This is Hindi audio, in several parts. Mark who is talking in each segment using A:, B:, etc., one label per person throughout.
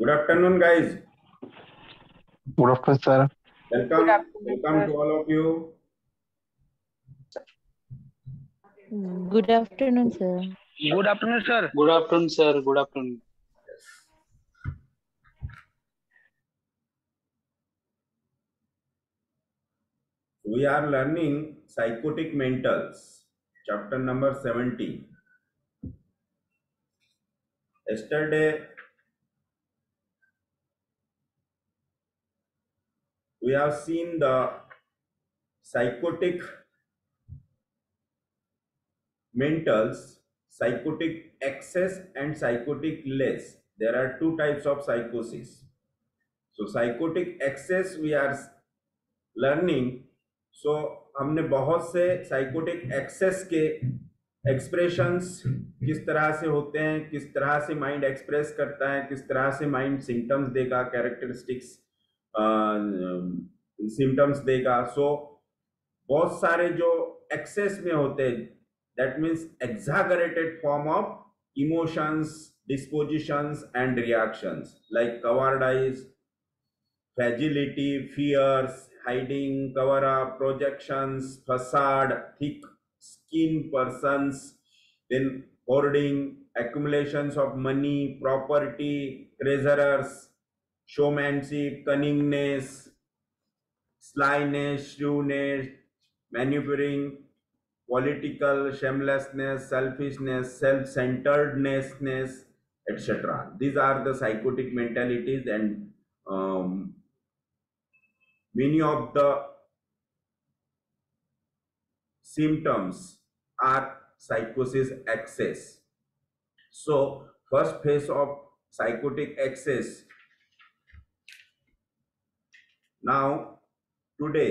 A: Good afternoon, guys.
B: Good afternoon, sir.
C: Good
A: Welcome,
C: afternoon,
A: welcome
C: sir.
A: to all of you.
D: Good afternoon, sir.
E: Good afternoon, sir.
F: Good afternoon, sir. Good afternoon.
A: We are learning psychotic mentals, chapter number 70. Yesterday, we have seen the psychotic mentals, psychotic excess and psychotic less. There are two types of psychosis. So, psychotic excess we are learning so हमने बहुत से साइकोटिक एक्सेस के एक्सप्रेशंस किस तरह से होते हैं, किस तरह से माइंड एक्सप्रेस करता है, किस तरह से माइंड सिम्टम्स देगा, कैरेक्टरिस्टिक्स सिम्टम्स देगा. सो बहुत सारे जो एक्सेस में होते हैं, that means exaggerated form of emotions, dispositions and reactions like cowardice, fragility, fears, hiding, cover up, projections, facade, thick skin persons, then hoarding, accumulations of money, property, treasurers, showmanship, cunningness, slyness, shrewdness, maneuvering, political, shamelessness, selfishness, self-centeredness, etc. These are the psychotic mentalities, and many of the symptoms are psychosis excess. So first phase of psychotic excess. Now today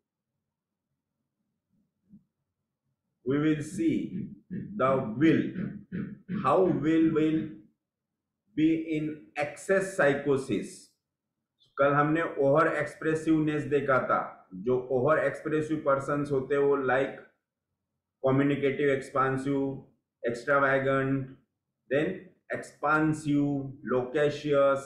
A: we will see the will, how will be in excess psychosis. कल हमने ओवर एक्सप्रेसिवनेस देखा था. जो ओवर एक्सप्रेसिव पर्सन्स होते हैं वो like communicative, expansive, extravagant, then expansive, loquacious.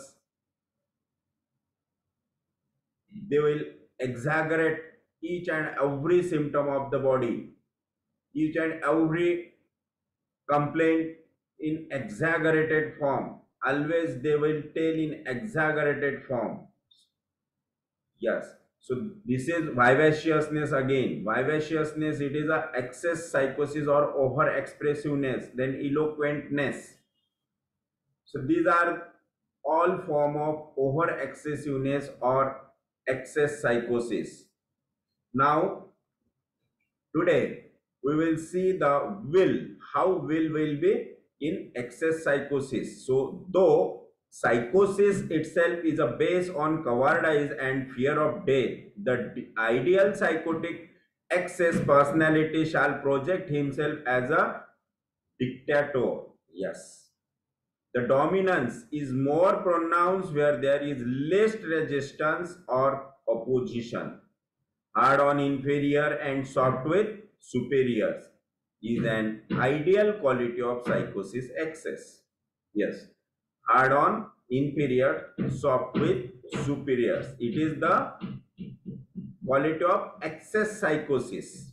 A: They will exaggerate each and every symptom of the body, each and every complaint in exaggerated form. Always they will tell in exaggerated form. Yes. So this is vivaciousness again. Vivaciousness, it is a excess psychosis or over expressiveness, then eloquentness. So these are all form of over excessiveness or excess psychosis. Now today we will see the will, how will be in excess psychosis. So though psychosis itself is a base on cowardice and fear of death, the ideal psychotic excess personality shall project himself as a dictator. Yes, the dominance is more pronounced where there is less resistance or opposition. Hard on inferior and soft with superiors is an ideal quality of psychosis excess. Yes, hard on inferior, soft with superiors. It is the quality of excess psychosis.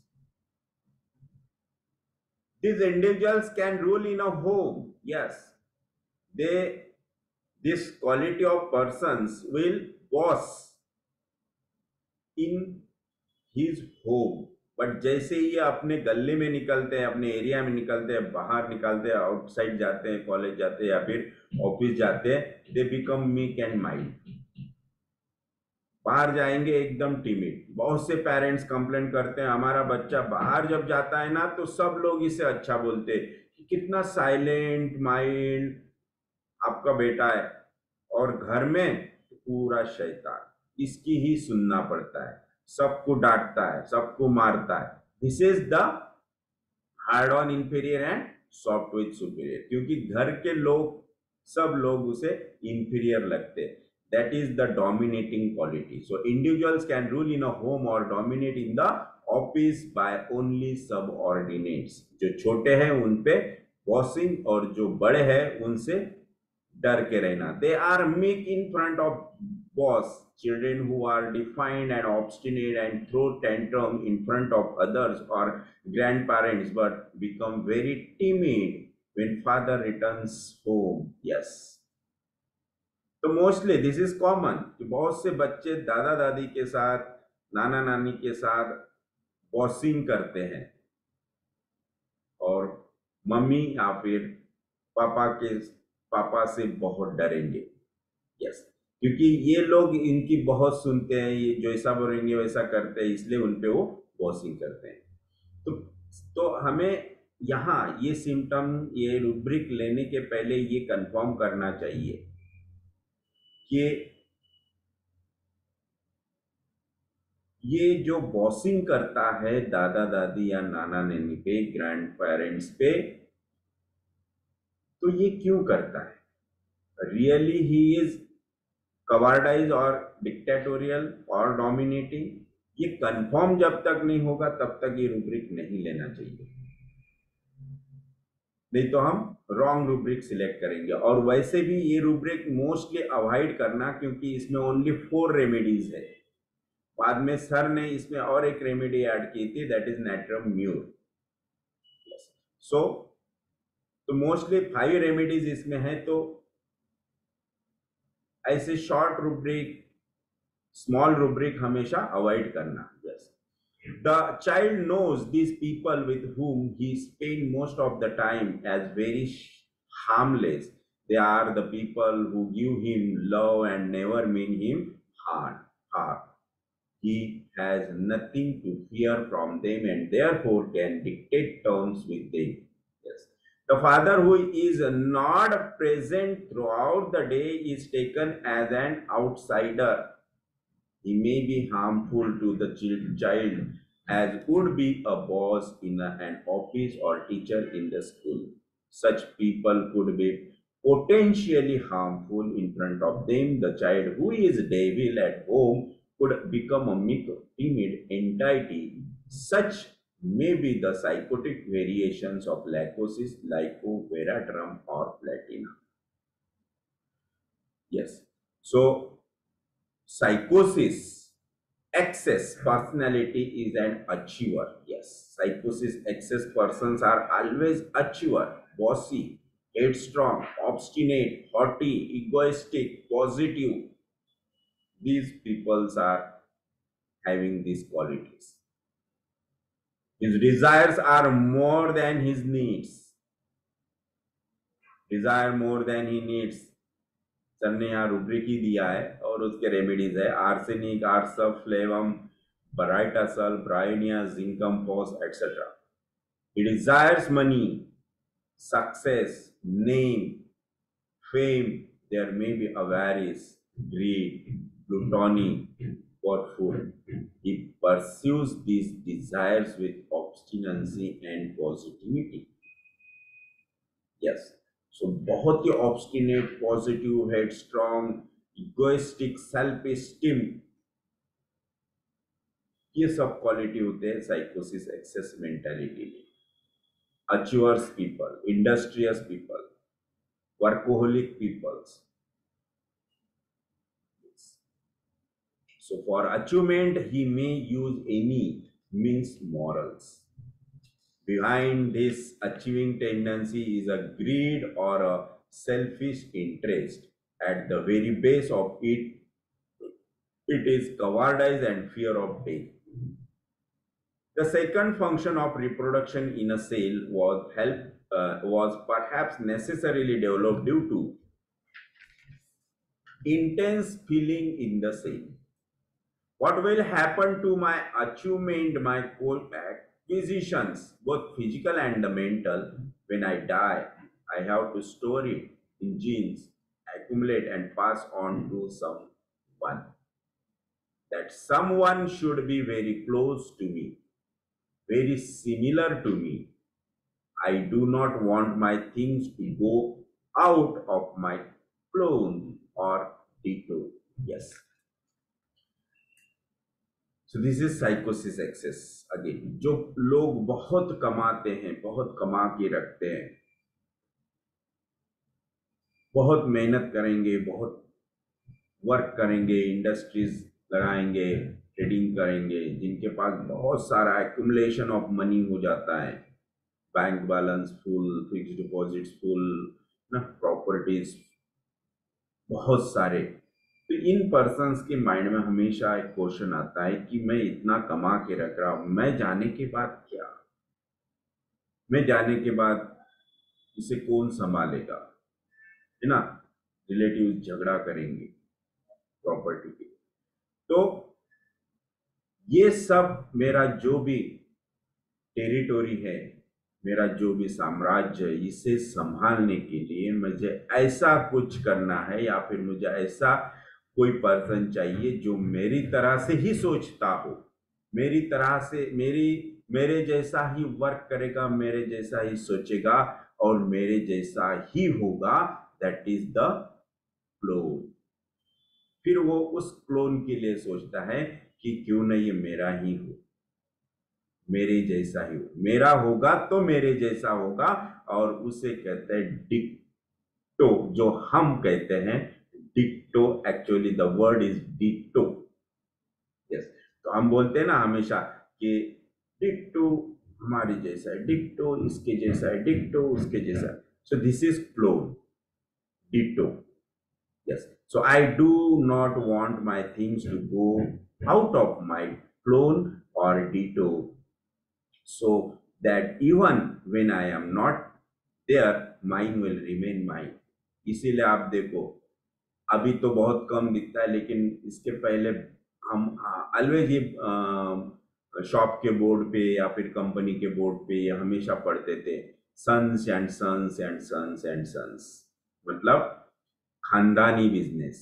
A: These individuals can rule in a home. Yes, this quality of persons will boss in his home. But जैसे ये अपने गले में निकलते हैं, अपने एरिया में निकलते हैं, बाहर निकलते हैं, आउटसाइड जाते हैं, कॉलेज जाते हैं या फिर ऑफिस जाते हैं, they become meek and mild. बाहर जाएंगे एकदम टिमिड. बहुत से पेरेंट्स कंप्लेंट करते हैं, हमारा बच्चा बाहर जब जाता है ना तो सब लोग इसे अच्छा बोलते हैं कि कितना साइलेंट माइंड आपका बेटा है, और घर में पूरा शैतान, इसकी ही सुनना पड़ता है, सबको डांटता है, सबको मारता है. This is the hard on inferior and soft with superior. क्योंकि घर के लोग, सब लोग उसे इंफीरियर लगते हैं. That is the dominating quality. So individuals can rule in a home और dominate in the office by only subordinates. जो छोटे हैं उन पे बॉसिंग और जो बड़े हैं उनसे डर के रहना. They are meek in front of boss. Children who are defiant and obstinate and throw tantrum in front of others or grandparents, but become very timid when father returns home. Yes. तो मोस्टली दिस इज कॉमन कि बहुत से बच्चे दादा दादी के साथ, नाना नानी के साथ बॉसिंग करते हैं और मम्मी या फिर पापा से बहुत डरेंगे. यस, क्योंकि ये लोग इनकी बहुत सुनते हैं, ये जैसा बोलेंगे वैसा करते हैं, इसलिए उनपे वो बॉसिंग करते हैं. तो हमें यहाँ ये सिम्टम, ये रूब्रिक लेने के पहले ये कंफर्म करना चाहिए कि ये जो बॉसिंग करता है दादा दादी या नाना नानी पे, ग्रैंड पेरेंट्स पे, तो ये क्यों करता है? रियली ही इज कवार्डाइज और डिक्टेटोरियल और डोमिनेटिंग? ये कंफर्म जब तक नहीं होगा तब तक ये रूब्रिक नहीं लेना चाहिए, नहीं तो हम रॉन्ग रूब्रिक सिलेक्ट करेंगे. और वैसे भी ये रूब्रिक मोस्टली अवॉइड करना, क्योंकि इसमें ओनली 4 रेमेडीज है. बाद में सर ने इसमें और एक रेमेडी ऐड की थी, that is natrum mur. So तो मोस्टली 5 रेमेडीज इसमें है. तो ऐसे शॉर्ट रूब्रिक, स्मॉल रूब्रिक हमेशा अवॉइड करना. Yes, the child knows these people with whom he spend most of the time as very harmless. They are the people who give him love and never mean him harm. He has nothing to fear from them and therefore can dictate terms with them. Yes. The father who is not present throughout the day is taken as an outsider. He may be harmful to the child as would be a boss in an office or teacher in the school. Such people could be potentially harmful in front of them. The child who is devil at home could become a meek, timid entity. Such may be the psychotic variations of Lycosis, Lyco, Veratrum, or Platina. Yes. So, psychosis, excess personality is an achiever. Yes, psychosis excess persons are always achiever, bossy, headstrong, obstinate, haughty, egoistic, positive. These peoples are having these qualities. His desires are more than his needs. Desire more than he needs. Sir ने यहाँ रूब्रिक ही दिया है और उसके रेमेडीज है: आर्सेनिक, आर्सफ, फ्लेवम, baryta sul, bryonia, zincum, phos, etc. He desires money, success, name, fame. There may be avarice, greed, gluttony for food. He pursues these desires with obstinacy and positivity. Yes. So बहुत ही obstinate, positive, headstrong, egoistic, self esteem, ये सब क्वालिटी होते हैं साइकोसिस एक्सेस मेंटालिटी में. Achievers people, industrious people, workaholic peoples. So for achievement he may use any means morals. Behind this achieving tendency is a greed or a selfish interest. At the very base of it, it is cowardice and fear of death. The second function of reproduction in a cell was perhaps necessarily developed due to intense feeling in the cell. What will happen to my achievement, my acquisitions, both physical and the mental, when I die? I have to store it in genes, accumulate and pass on to someone. That someone should be very close to me, very similar to me. I do not want my things to go out of my clone or detour. Yes. So this is psychosis excess again. जो लोग बहुत कमाते हैं, बहुत कमा के रखते हैं, बहुत मेहनत करेंगे, बहुत वर्क करेंगे, इंडस्ट्रीज लगाएंगे, ट्रेडिंग करेंगे, जिनके पास बहुत सारा एक्यूमुलेशन ऑफ मनी हो जाता है, bank balance full, fix deposits full, ना, प्रॉपर्टीज बहुत सारे। तो इन पर्सन्स के माइंड में हमेशा एक क्वेश्चन आता है कि मैं इतना कमा के रख रहा हूं, मैं जाने के बाद क्या, मैं जाने के बाद इसे कौन संभालेगा, है ना। रिलेटिव झगड़ा करेंगे प्रॉपर्टी के। तो ये सब मेरा जो भी टेरिटोरी है, मेरा जो भी साम्राज्य है, इसे संभालने के लिए मुझे ऐसा कुछ करना है, या फिर मुझे ऐसा कोई पर्सन चाहिए जो मेरी तरह से ही सोचता हो, मेरी तरह से, मेरे जैसा ही वर्क करेगा, मेरे जैसा ही सोचेगा और मेरे जैसा ही होगा। That is the clone. फिर वो उस क्लोन के लिए सोचता है कि क्यों नहीं ये मेरा ही हो, मेरे जैसा ही हो, मेरा होगा तो मेरे जैसा होगा। और उसे कहते हैं डिक्टो, जो हम कहते हैं डिक्टो। एक्चुअली द वर्ड इज डिक्टो। यस, तो हम बोलते हैं ना हमेशा कि डिक्टो हमारे जैसा है, डिक्टो इसके जैसा है, डिक्टो उसके जैसा है। सो दिस इज क्लोन, डिक्टो। Yes. So I do not want my things to go out of my clone or ditto, so that even when I am not there, mine will remain mine. इसीलिए आप देखो, अभी तो बहुत कम दिखता है, लेकिन इसके पहले हम ऑलवेज ये शॉप के बोर्ड पे या फिर कंपनी के बोर्ड पे ये हमेशा पढ़ते थे, sons and sons and sons and sons, मतलब खानदानी बिजनेस,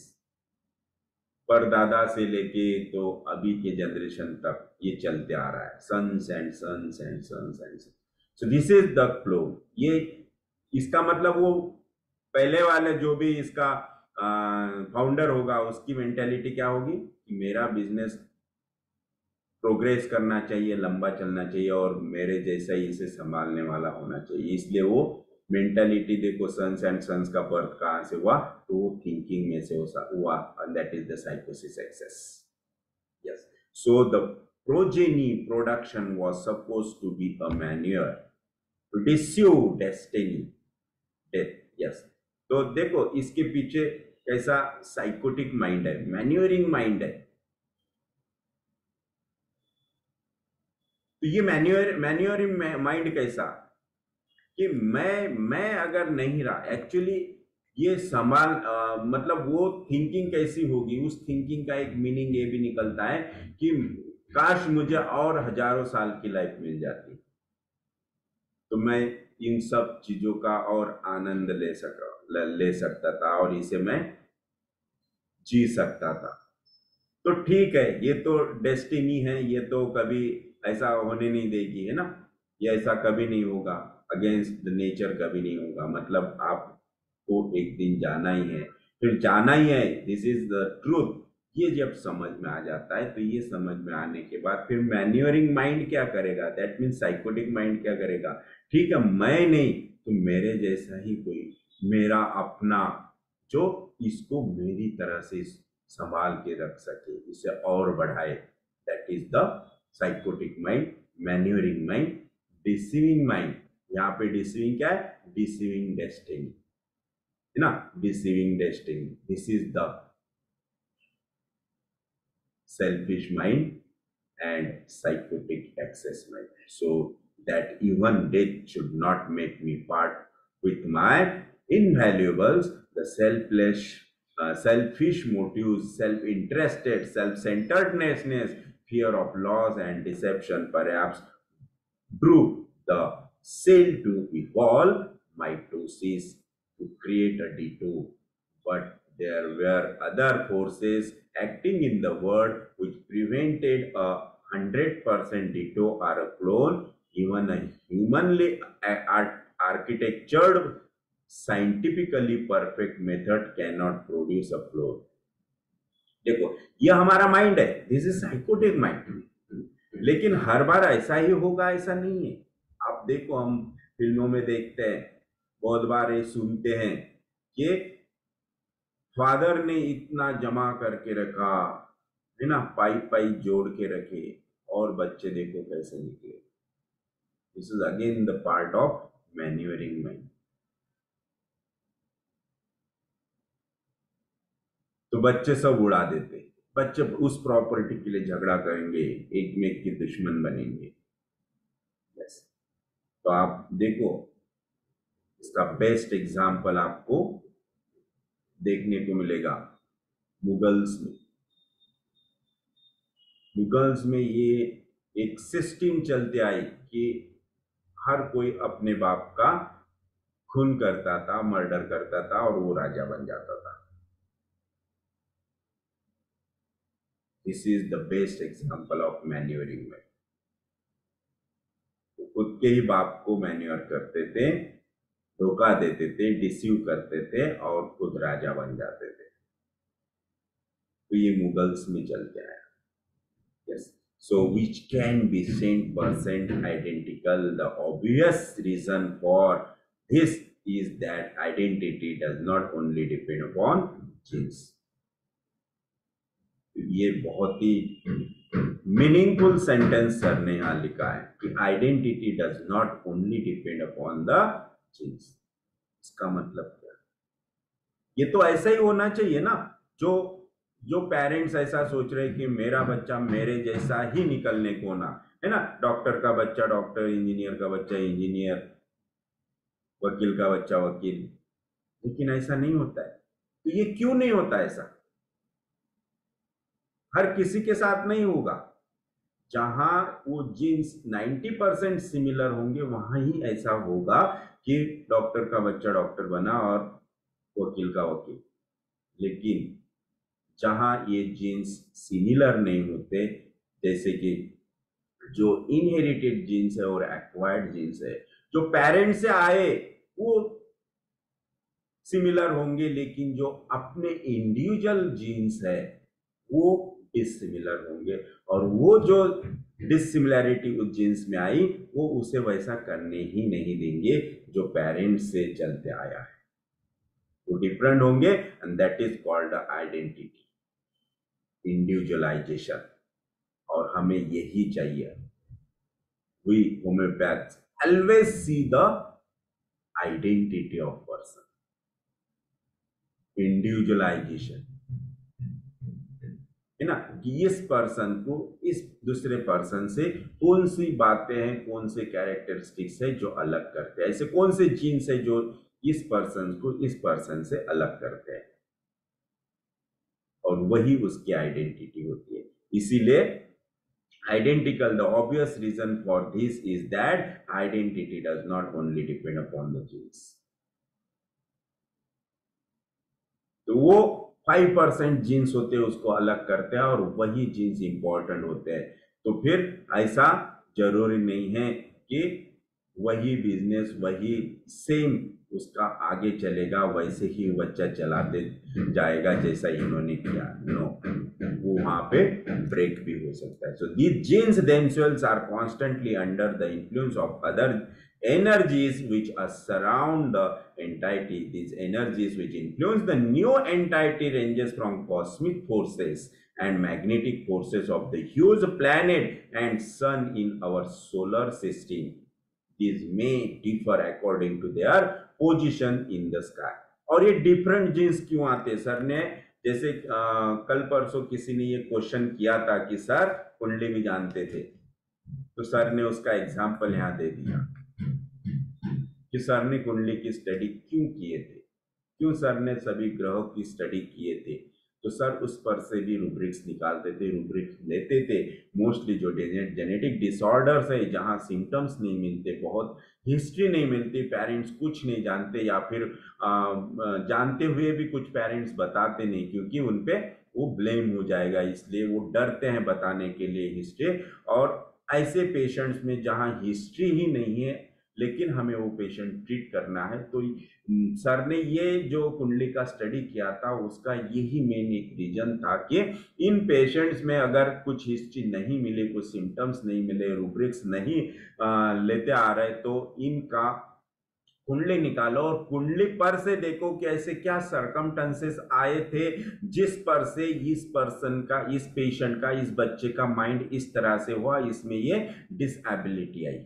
A: परदादा से लेके तो अभी के जनरेशन तक ये चलते आ रहा है, sons and sons and sons and sons. So this is the flow. ये इसका मतलब वो पहले वाले जो भी इसका फाउंडर होगा, उसकी मेंटेलिटी क्या होगी कि मेरा बिजनेस प्रोग्रेस करना चाहिए, लंबा चलना चाहिए और मेरे जैसा ही इसे संभालने वाला होना चाहिए। इसलिए वो मेंटालिटी देखो, सन्स एंड सन्स का बर्थ कहाँ से हुआ, तो वो थिंकिंग में से हुआ, एंड दैट इज द साइकोसिस excess. Yes, so the progeny production was supposed to be a manure to deceive destiny death. Yes, तो देखो इसके पीछे कैसा साइकोटिक माइंड है, मैन्योरिंग माइंड है। तो ये मैन्योरिंग माइंड कैसा कि मैं अगर नहीं रहा, एक्चुअली ये मतलब वो थिंकिंग कैसी होगी, उस थिंकिंग का एक मीनिंग ये भी निकलता है कि काश मुझे और हजारों साल की लाइफ मिल जाती, तो मैं इन सब चीजों का और आनंद ले सकता था और इसे मैं जी सकता था। तो ठीक है, ये तो डेस्टिनी है, ये तो कभी ऐसा होने नहीं देगी, है ना, ये ऐसा कभी नहीं होगा, अगेंस्ट द नेचर कभी नहीं होगा। मतलब आपको एक दिन जाना ही है, फिर जाना ही है, दिस इज द ट्रूथ। ये जब समझ में आ जाता है, तो ये समझ में आने के बाद फिर मैन्योरिंग माइंड क्या करेगा, दैट मीन्स साइकोटिक माइंड क्या करेगा, ठीक है मैं नहीं तो मेरे जैसा ही कोई, मेरा अपना, जो इसको मेरी तरह से संभाल के रख सके, इसे और बढ़ाए, that is the psychotic mind, manuring mind, deceiving mind. यहाँ पे डिसीविंग क्या है, डिसीविंग डेस्टिनी, है ना, deceiving destiny. This is the selfish mind and psychotic excess mind, so that even death should not make me part with my invaluables. The selfish motives, self-interested, self-centeredness, fear of loss and deception perhaps drew the sail to evolve mitosis to create a detour, but there were other forces acting in the world which prevented a 100% ditto or a clone. Even a humanly architectured, scientifically perfect method cannot produce a clone. देखो ये हमारा माइंड है, दिस इज साइकोटिक माइंड, लेकिन हर बार ऐसा ही होगा ऐसा नहीं है। आप देखो, हम फिल्मों में देखते हैं, बहुत बार ये सुनते हैं कि फादर ने इतना जमा करके रखा, है ना, पाइप पाइप जोड़ के रखे, और बच्चे देखो कैसे निकले। This is again the part of manuring mind. तो बच्चे सब उड़ा देते, बच्चे उस प्रॉपर्टी के लिए झगड़ा करेंगे, एक में एक के दुश्मन बनेंगे। यस, तो आप देखो, इसका बेस्ट एग्जाम्पल आपको देखने को मिलेगा मुगल्स में। मुगल्स में ये एक सिस्टम चलते आई कि हर कोई अपने बाप का खून करता था, मर्डर करता था, और वो राजा बन जाता था। This is the best example of manuring में। खुद के ही बाप को मैन्योर करते थे, धोखा देते थे, डिसीव करते थे, और खुद राजा बन जाते थे। तो ये मुगल्स में चलते आया। Yes. So which can be 100% identical. The obvious reason for this is that identity does not only depend upon genes. ये बहुत ही मीनिंगफुल सेंटेंस सर ने यहाँ लिखा है कि identity does not only depend upon the genes. इसका मतलब क्या? ये तो ऐसा ही होना चाहिए ना। जो पेरेंट्स ऐसा सोच रहे कि मेरा बच्चा मेरे जैसा ही निकलने को ना, है ना, डॉक्टर का बच्चा डॉक्टर, इंजीनियर का बच्चा इंजीनियर, वकील का बच्चा वकील, लेकिन ऐसा नहीं होता है। तो ये क्यों नहीं होता ऐसा? हर किसी के साथ नहीं होगा। जहां वो जीन्स 90% सिमिलर होंगे, वहां ही ऐसा होगा कि डॉक्टर का बच्चा डॉक्टर बना और वकील का वकील। लेकिन जहां ये जीन्स सिमिलर नहीं होते, जैसे कि जो इनहेरिटेड जीन्स है और एक्वायर्ड जीन्स है, जो पेरेंट्स से आए वो सिमिलर होंगे, लेकिन जो अपने इंडिविजुअल जीन्स है वो डिसिमिलर होंगे, और वो जो डिसिमिलैरिटी उस जीन्स में आई वो उसे वैसा करने ही नहीं देंगे जो पेरेंट्स से चलते आया है। वो डिफरेंट होंगे, and that is called identity, individualization. और हमें यही चाहिए। We homeopaths always see the identity of person, individualization, है ना, कि इस पर्सन को इस दूसरे पर्सन से कौन सी बातें हैं, कौन से कैरेक्टरिस्टिक्स है जो अलग करते हैं, ऐसे कौन से जीन्स है जो इस पर्सन को इस पर्सन से अलग करते हैं, और वही उसकी आइडेंटिटी होती है। इसीलिए identical, the obvious reason for this is that identity does not only depend upon the genes. तो वो 5% जीन्स होते हैं उसको अलग करते हैं, और वही जीन्स इंपॉर्टेंट होते हैं। तो फिर ऐसा जरूरी नहीं है कि वही बिजनेस वही सेम उसका आगे चलेगा, वैसे ही बच्चा चलाते जाएगा जैसा इन्होंने किया। नो, वो वहां पे ब्रेक भी हो सकता है। So these genes themselves are constantly under the influence of other energies which surround the entity. These energies which influence the new entity ranges from cosmic forces and magnetic forces of the huge planet and sun in our solar system. These may differ according to their position in the sky. और ये डिफरेंट जीन्स क्यों आते? सर ने जैसे कल परसों किसी ने ये क्वेश्चन किया था कि सर कुंडली भी जानते थे, तो सर ने उसका एग्जाम्पल यहाँ दे दिया कि सर ने कुंडली की स्टडी क्यों किए थे, क्यों सर ने सभी ग्रहों की स्टडी किए थे। तो सर उस पर से भी रूब्रिक्स निकालते थे, रूब्रिक्स लेते थे। मोस्टली जो जेनेटिक डिसऑर्डर्स है, जहाँ सिम्टम्स नहीं मिलते, बहुत हिस्ट्री नहीं मिलती, पेरेंट्स कुछ नहीं जानते, या फिर जानते हुए भी कुछ पेरेंट्स बताते नहीं क्योंकि उन पे वो ब्लेम हो जाएगा, इसलिए वो डरते हैं बताने के लिए हिस्ट्री। और ऐसे पेशेंट्स में जहाँ हिस्ट्री ही नहीं है लेकिन हमें वो पेशेंट ट्रीट करना है, तो सर ने ये जो कुंडली का स्टडी किया था उसका यही मेन एक रीजन था कि इन पेशेंट्स में अगर कुछ हिस्ट्री नहीं मिले, कुछ सिम्टम्स नहीं मिले, रूब्रिक्स नहीं लेते आ रहे, तो इनका कुंडली निकालो और कुंडली पर से देखो कि ऐसे क्या सरकमस्टेंसेस आए थे जिस पर से इस पर्सन का, इस पेशेंट का, इस बच्चे का माइंड इस तरह से हुआ, इसमें ये डिसएबिलिटी आई।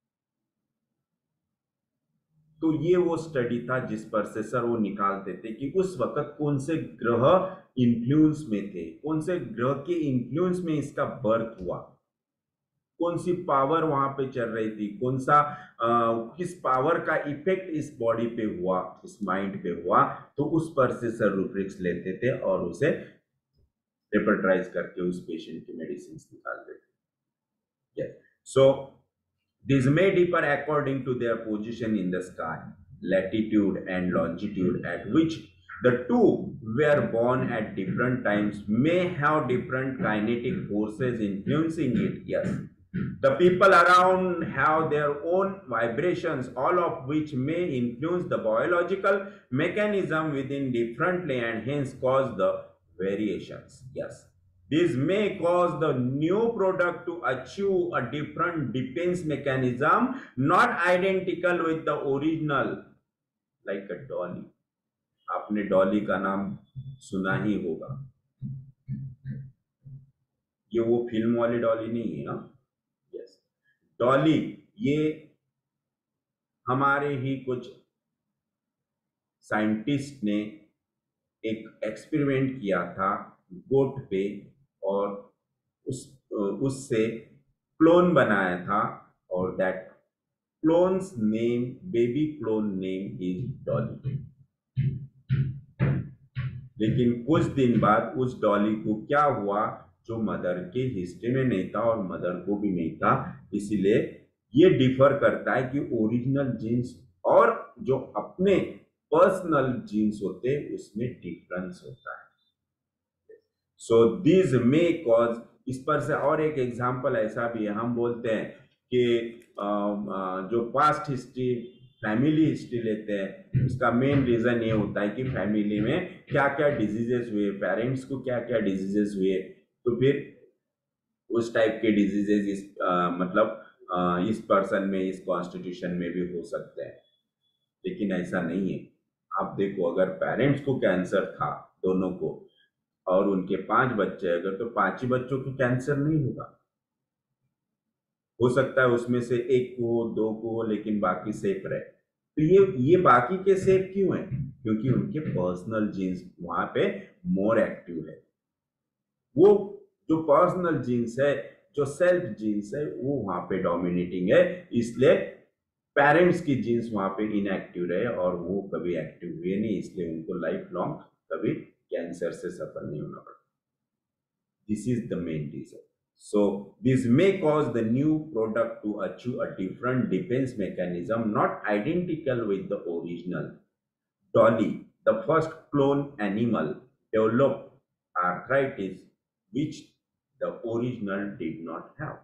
A: तो ये वो स्टडी था जिस पर से सर वो निकालते थे कि उस वक्त कौन से ग्रह इन्फ्लुएंस में थे, कौन से ग्रह के इन्फ्लुएंस में इसका बर्थ हुआ, कौन सी पावर वहां पे चल रही थी, कौन सा किस पावर का इफेक्ट इस बॉडी पे हुआ, इस माइंड पे हुआ। तो उस पर से सर रूब्रिक्स लेते थे और उसे रेपर्टराइज करके उस पेशेंट की मेडिसिन निकालते थे। Yes, so these may differ according to their position in the sky, latitude and longitude at which the two were born at different times may have different kinetic forces influencing it. Yes, the people around have their own vibrations, all of which may influence the biological mechanism within differently and hence cause the variations. Yes, this may cause the new product to achieve a different defense mechanism, not identical with the original, like a dolly. आपने डॉली का नाम सुना ही होगा। ये वो फिल्म वाली डॉली नहीं है ना? यस, डॉली ये हमारे ही कुछ साइंटिस्ट ने एक एक्सपेरिमेंट किया था गोट पे और उससे क्लोन बनाया था और that clone's name, baby clone name is Dolly. लेकिन कुछ दिन बाद उस डॉली को क्या हुआ जो मदर के हिस्ट्री में नहीं था और मदर को भी नहीं था, इसीलिए ये डिफर करता है कि ओरिजिनल जीन्स और जो अपने पर्सनल जीन्स होते हैं उसमें डिफरेंस होता है। सो दिस मे कॉज, इस पर से और एक एग्जांपल ऐसा भी है, हम बोलते हैं कि जो पास्ट हिस्ट्री, फैमिली हिस्ट्री लेते हैं, उसका मेन रीजन ये होता है कि फैमिली में क्या क्या डिजीजेस हुए, पेरेंट्स को क्या क्या डिजीजेस हुए, तो फिर उस टाइप के डिजीजेस इस मतलब इस पर्सन में, इस कॉन्स्टिट्यूशन में भी हो सकते हैं। लेकिन ऐसा नहीं है। आप देखो, अगर पेरेंट्स को कैंसर था दोनों को और उनके 5 बच्चे, अगर तो 5 ही बच्चों को कैंसर नहीं होगा। हो सकता है उसमें से 1 को, 2 को, लेकिन बाकी सेफ रहे। तो ये बाकी के सेफ क्यों है? क्योंकि उनके पर्सनल जीन्स वहां पे मोर एक्टिव है। वो जो पर्सनल जीन्स है, जो सेल्फ जीन्स है, वो वहां पे डोमिनेटिंग है, इसलिए पेरेंट्स की जीन्स वहां पे इनएक्टिव रहे और वो कभी एक्टिव हुए नहीं, इसलिए उनको लाइफ लॉन्ग कभी कैंसर से सफर नहीं होना पड़ा। This is the main reason. So this may cause the new product to achieve a different defense mechanism, not identical with the original. Dolly, the first clone animal, developed arthritis which the original did not have.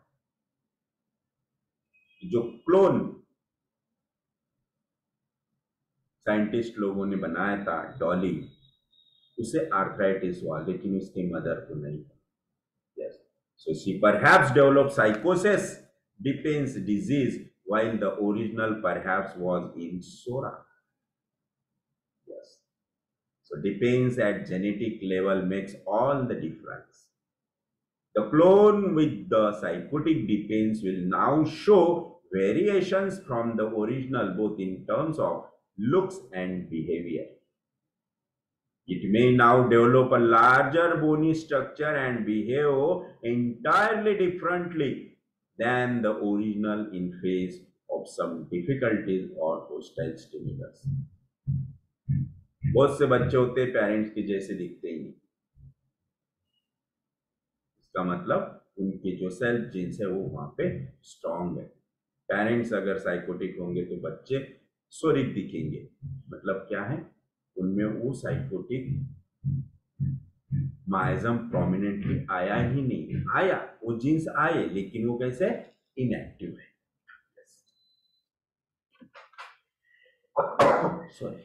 A: जो क्लोन साइंटिस्ट लोगों ने बनाया था डॉली, उसे आर्थराइटिस हुआ, लेकिन उसके मदर को नहीं। Yes. So she perhaps developed psychosis, depends disease, while the original perhaps was in Sora. Yes. So depends at genetic level makes all the difference. The clone with the psychotic depends will now show variations from the original both in terms of looks and behavior. It may now develop a larger bony structure and behave entirely differently than the original in face of some difficulties or hostile stimulus. बहुत से बच्चे होते हैं पेरेंट्स के जैसे दिखते ही नहीं। इसका मतलब उनके जो सेल्फ जीन्स है वो वहां पे स्ट्रांग है। पेरेंट्स अगर साइकोटिक होंगे तो बच्चे सोरिक दिखेंगे। मतलब क्या है? उनमें वो साइकोटिक माइजम प्रोमिनेंटली आया ही नहीं। आया, वो जीन्स आए, लेकिन वो कैसे इनएक्टिव है। Sorry.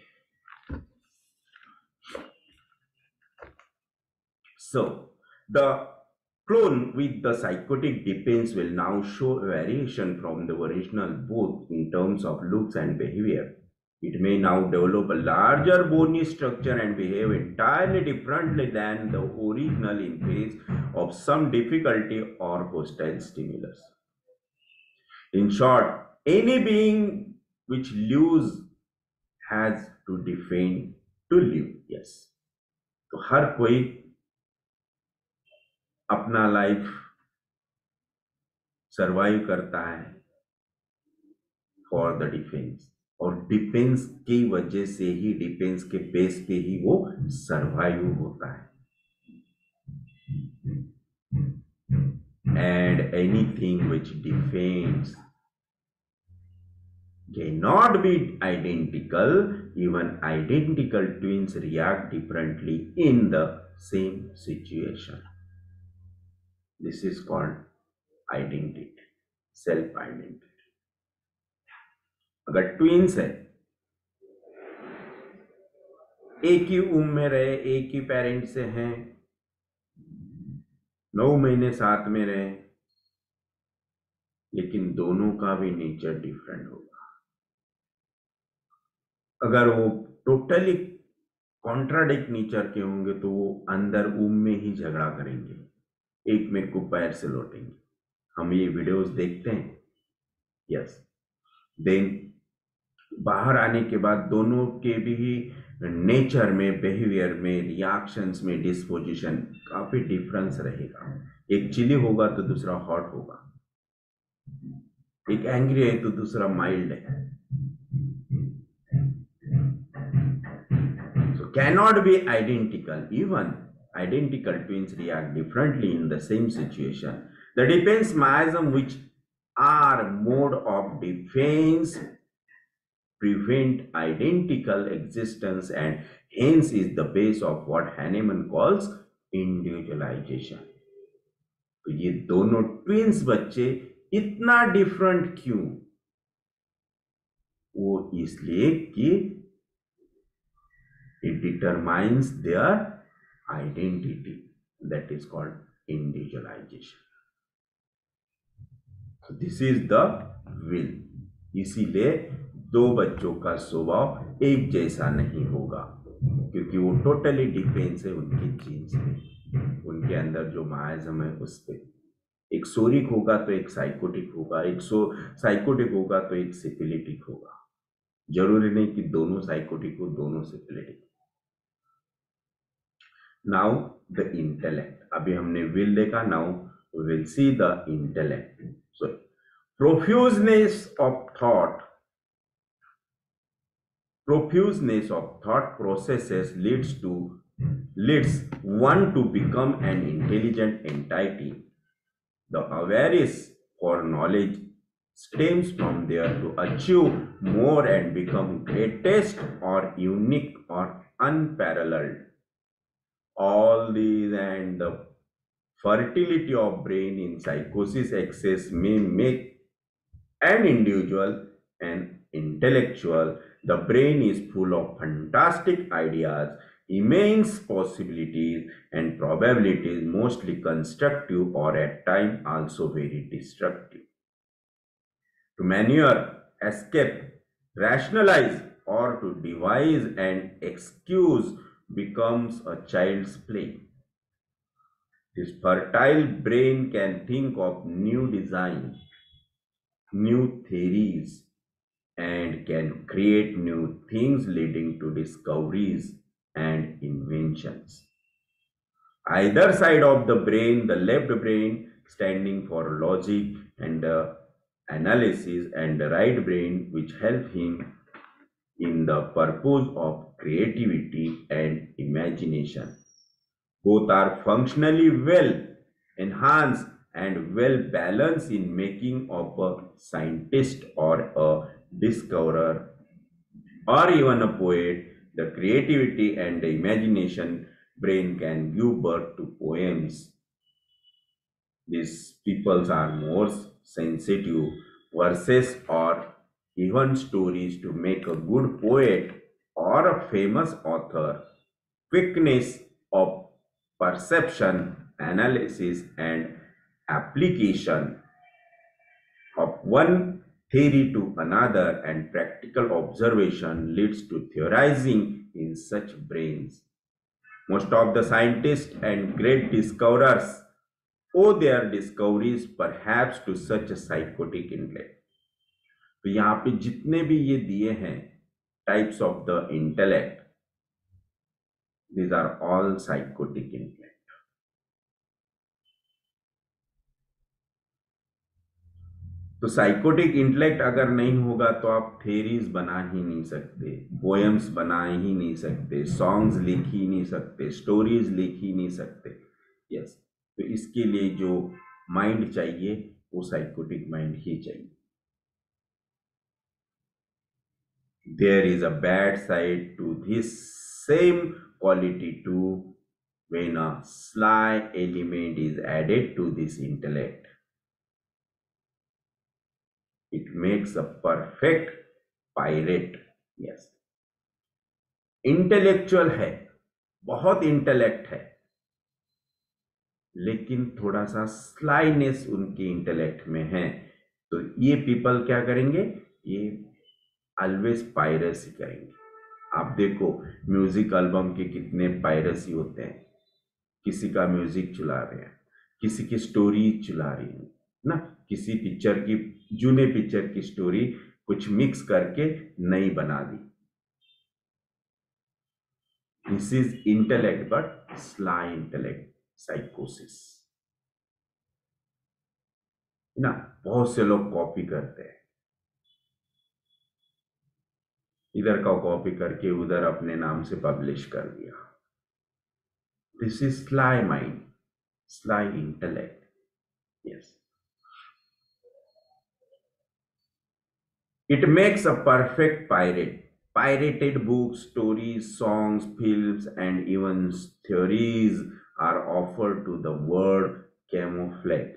A: So the clone with the psychotic depends will now show variation from the original both in terms of looks and behavior. It may now develop a larger bony structure and behave entirely differently than the original in face of some difficulty or hostile stimulus. In short, any being which lives has to defend to live. Yes. तो हर कोई अपना लाइफ सरवाइव करता है फॉर द डिफेंस, और डिफेंस की वजह से ही, डिफेंस के बेस पे ही वो सरवाइव होता है. And anything which defends cannot be identical. Even identical twins react differently in the same situation. This is called identity, self identity. अगर ट्विंस है, एक ही उम्र में रहे, एक ही पेरेंट से हैं, 9 महीने साथ में रहे, लेकिन दोनों का भी नेचर डिफरेंट होगा. अगर वो टोटली कॉन्ट्राडिक्ट नेचर के होंगे तो वो अंदर उम्र में ही झगड़ा करेंगे, एक में को पैर से लौटेंगे. हम ये वीडियोस देखते हैं. यस. देन बाहर आने के बाद दोनों के भी नेचर में, बिहेवियर में, रिएक्शंस में, डिस्पोजिशन काफी डिफरेंस रहेगा. एक चिली होगा तो दूसरा हॉट होगा, एक एंग्री है तो दूसरा माइल्ड है. So cannot be identical. Even identical twins react differently in the same situation. The defense mechanism which are mode of defense prevent identical existence, and hence is the base of what Hahnemann calls individualization. तो ये दोनों ट्विंस बच्चे इतना डिफरेंट क्यों? वो इसलिए कि it determines their identity, that is called individualization. So this is the will. इसीलिए दो बच्चों का स्वभाव एक जैसा नहीं होगा, क्योंकि वो टोटली डिपेंड्स है उनकी जीन्स पे, उनके अंदर जो मायाजम है उस पे. एक सोरिक होगा तो एक साइकोटिक होगा, एक साइकोटिक होगा तो एक सिफिलिटिक होगा. जरूरी नहीं कि दोनों साइकोटिक हो, दोनों सिफिलिटिक. Now the intellect. अभी हमने विल देखा, now we will see the intellect. So profuseness of thought processes leads one to become an intelligent entity. The awareness for knowledge stems from there to achieve more and become greatest or unique or unparalleled. All these and the fertility of brain in psychosis excess may make an individual an intellectual. The brain is full of fantastic ideas, immense possibilities and probabilities, mostly constructive or at times also very destructive. To maneuver, escape, rationalize or to devise an excuse becomes a child's play. This fertile brain can think of new designs, new theories, and can create new things leading to discoveries and inventions. Either side of the brain, the left brain standing for logic and analysis, and the right brain which help him in the purpose of creativity and imagination. Both are functionally well enhanced and well balanced in making of a scientist or a discoverer or even a poet. The creativity and the imagination brain can give birth to poems. These peoples are more sensitive verses or even stories to make a good poet or a famous author. Quickness of perception, analysis and application of one theory to another, and practical observation leads to theorizing in such brains. Most of the scientists and great discoverers owe their discoveries perhaps to such a psychotic intellect. तो यहाँ पे जितने भी ये दिए हैं types of the intellect, these are all psychotic intellect. तो साइकोटिक इंटेलेक्ट अगर नहीं होगा तो आप थेरीज बना ही नहीं सकते, पोएम्स बना ही नहीं सकते, सॉन्ग्स लिख ही नहीं सकते, स्टोरीज लिख ही नहीं सकते. यस, तो इसके लिए जो माइंड चाहिए वो साइकोटिक माइंड ही चाहिए. There is a bad side to this same quality too when a sly element is added to this intellect. It makes a perfect pirate. Yes. Intellectual है, बहुत इंटेलेक्ट है, लेकिन थोड़ा सा स्लाइनेस उनके इंटेलेक्ट में है. तो ये पीपल क्या करेंगे, ये ऑलवेज पायरेसी करेंगे. आप देखो म्यूजिक एल्बम के कितने पायरेसी होते हैं. किसी का म्यूजिक चला रहे हैं, किसी की स्टोरी चला रही है ना, किसी पिक्चर की, जूने पिक्चर की स्टोरी कुछ मिक्स करके नई बना दी. This is intellect but sly intellect, साइकोसिस ना. बहुत से लोग कॉपी करते हैं, इधर का कॉपी करके उधर अपने नाम से पब्लिश कर दिया. This is sly mind, sly intellect. Yes, it makes a perfect pirate. Pirated books, stories, songs, films, and even theories are offered to the world camouflage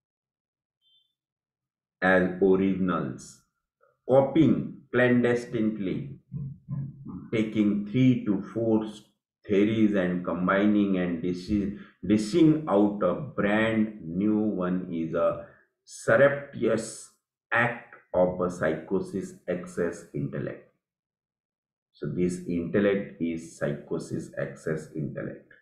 A: as originals, copying clandestinely, taking 3 to 4 theories and combining and dishing out a brand new one is a surreptitious act of a psychosis excess intellect. So this intellect is psychosis excess intellect.